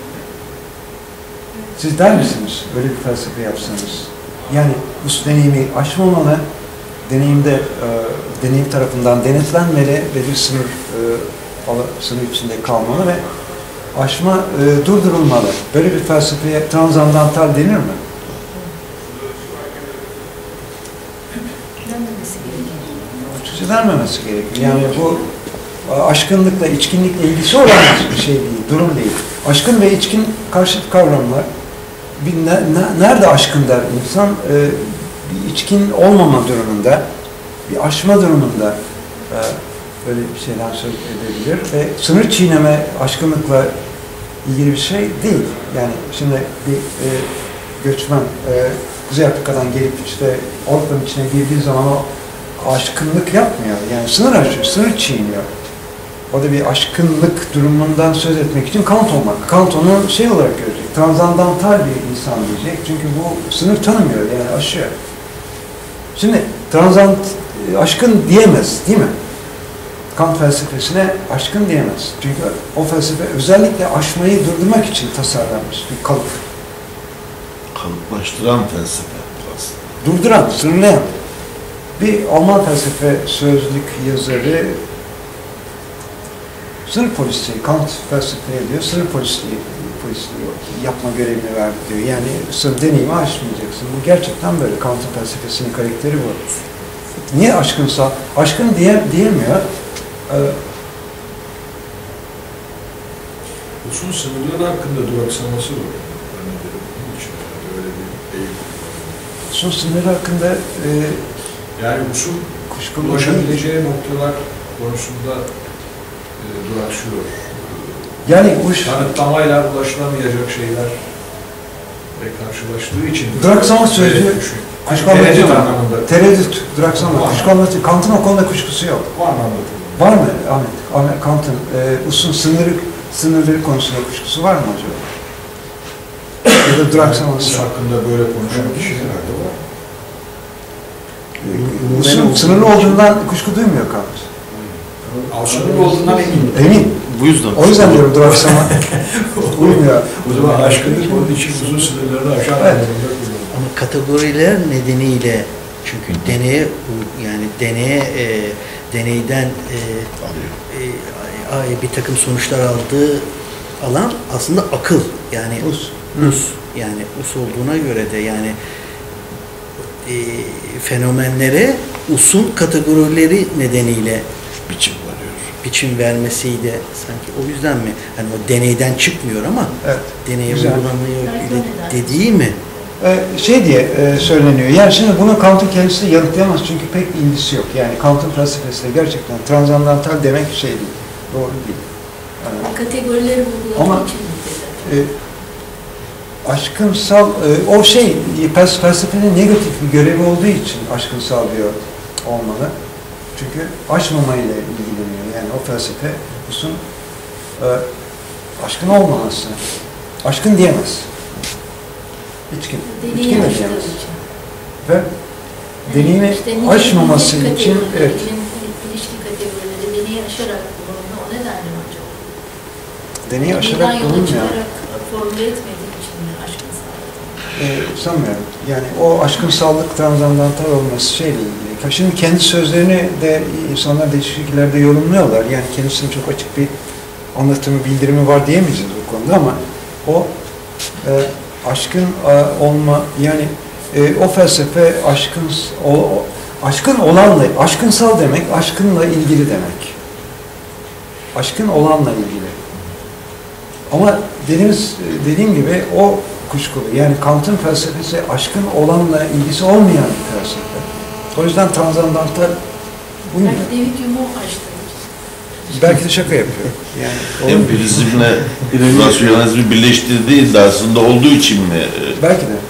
Siz der misiniz böyle bir felsefe yapsanız? Yani bu deneyimi aşmamalı, deneyimde e, deneyim tarafından denetlenmeli ve bir sınır e, sınır içinde kalmalı ve aşma e, durdurulmalı. Böyle bir felsefeye transandantal denir mi? Açıkça denmemesi gerekir. Yani bu aşkınlıkla, içkinlikle ilgisi olan bir şey değil, durum değil. Aşkın ve içkin karşıt kavramlar. Bir ne, ne, nerede aşkın der insan? E, bir içkin olmama durumunda, bir aşma durumunda e, böyle bir şeyden söz edebilir. Ve sınır çiğneme aşkınlıkla ilgili bir şey değil. Yani şimdi bir e, göçmen e, Kuzey Afrika'dan gelip işte Avrupa'nın içine girdiği zaman o aşkınlık yapmıyor. Yani sınır aşıyor, sınır çiğniyor. O da bir aşkınlık durumundan söz etmek için Kant olmak. Kant onu şey olarak görecek, transandantal bir insan diyecek. Çünkü bu sınır tanımıyor, yani aşıyor. Şimdi transant, aşkın diyemez, değil mi? Kant felsefesine aşkın diyemez. Çünkü o felsefe özellikle aşmayı durdurmak için tasarlanmış bir kalıp. Kalıplaştıran felsefe aslında. Durduran, sınırlayan. Bir Alman felsefe sözlük yazarı sınır polisliği, Kant felsefe ediyor, sınır polisliği, polisliği yapma görevini verdi diyor. Yani sınır deneyimi aşmayacaksın. Bu gerçekten böyle. Kant'ın felsefesinin karakteri bu. Niye aşkınsa? Aşkın diye, diyemiyor. Ee, Usul sınırları hakkında duraksaması var. Öyle bir değil. Usul sınırları hakkında e, yani usul kuşkulu ulaşabileceği noktalar konusunda e, duraksıyor. Yani uş... Tanıtlamayla ulaşılamayacak şeyler karşılaştığı için Duraksama sözcüğü kuşkulamacı tereddüt mı? anlamında. Tereddüt, duraksama, kuşkulamacı. Kant'ın o konuda kuşkusu yok. O anlamda. Var mı Ahmet? Ahmet Kant'ın e, usulün sınırı, sınırları konusunda kuşkusu var mı acaba? Ya da duraksaması. Us hakkında böyle konuşan kişiler de var. Usulün sınırlı olduğundan kuşku duymuyor Kant. Sınırlı olduğundan eminim. Emin. Bu yüzden. O yüzden diyorum duraksama. Uymuyor. O zaman aşkınız onun için uzun sınırlarını aşan Evet. Ama kategoriler nedeniyle, çünkü deneye yani deneye e, deneyden e, e, e, bir takım sonuçlar aldığı alan aslında akıl, yani Us. us yani us olduğuna göre de yani e, fenomenlere usun kategorileri nedeniyle Biçim varıyor. biçim vermesiyle sanki o yüzden mi? Hani o deneyden çıkmıyor ama Evet. deneye Güzel. uygulanıyor Belki bile o neden. dediği mi? Ee, şey diye e, söyleniyor. Yani şimdi bunu Kant'ın kendisi de yanıtlayamaz çünkü pek bir ilgisi yok. Yani Kant'ın felsefesiyle gerçekten transandantal demek şey değil. Doğru değil. Yani, Kategorileri vurguladığı Ama- için mi dedi? e, aşkınsal, e, o şey fels- felsefenin negatif bir görevi olduğu için aşkınsal diyor olmalı. Çünkü aşmamayla ilgileniyor. Yani o felsefe Hus'un e, aşkın olmaması. Aşkın diyemez. İçkin. Deneyi İçkin de aştığı diyemez. için. Ve deneyimi İşte nitelik- aşmaması nitelik için kategorileri, evet. il- ilişki kategorileri deneyi aşarak bulundu. O nedenle mi acaba? Deneyi aşarak Deneyden yola bulunmuyor. çıkarak formüle etmediği için mi aşkın sağladı? Ee, sanmıyorum. Yani o aşkın sağlık transandantal olması şeyle ilgili. Şimdi kendi sözlerini de insanlar değişik şekillerde yorumluyorlar. Yani kendisinin çok açık bir anlatımı, bildirimi var diyemeyeceğiz bu konuda ama o e, aşkın e, olma, yani e, o felsefe aşkın o, o- aşkın olanla, aşkınsal demek, aşkınla ilgili demek. Aşkın olanla ilgili. Ama dediğimiz, dediğim gibi o kuşkulu. Yani Kant'ın felsefesi aşkın olanla ilgisi olmayan bir felsefe. O yüzden transandantal uymuyor. Belki David Hume'u aştı. Belki de şaka yapıyor. Yani o- Empirizmle rasyonalizmi birleştirdiği de aslında olduğu için mi? belki de.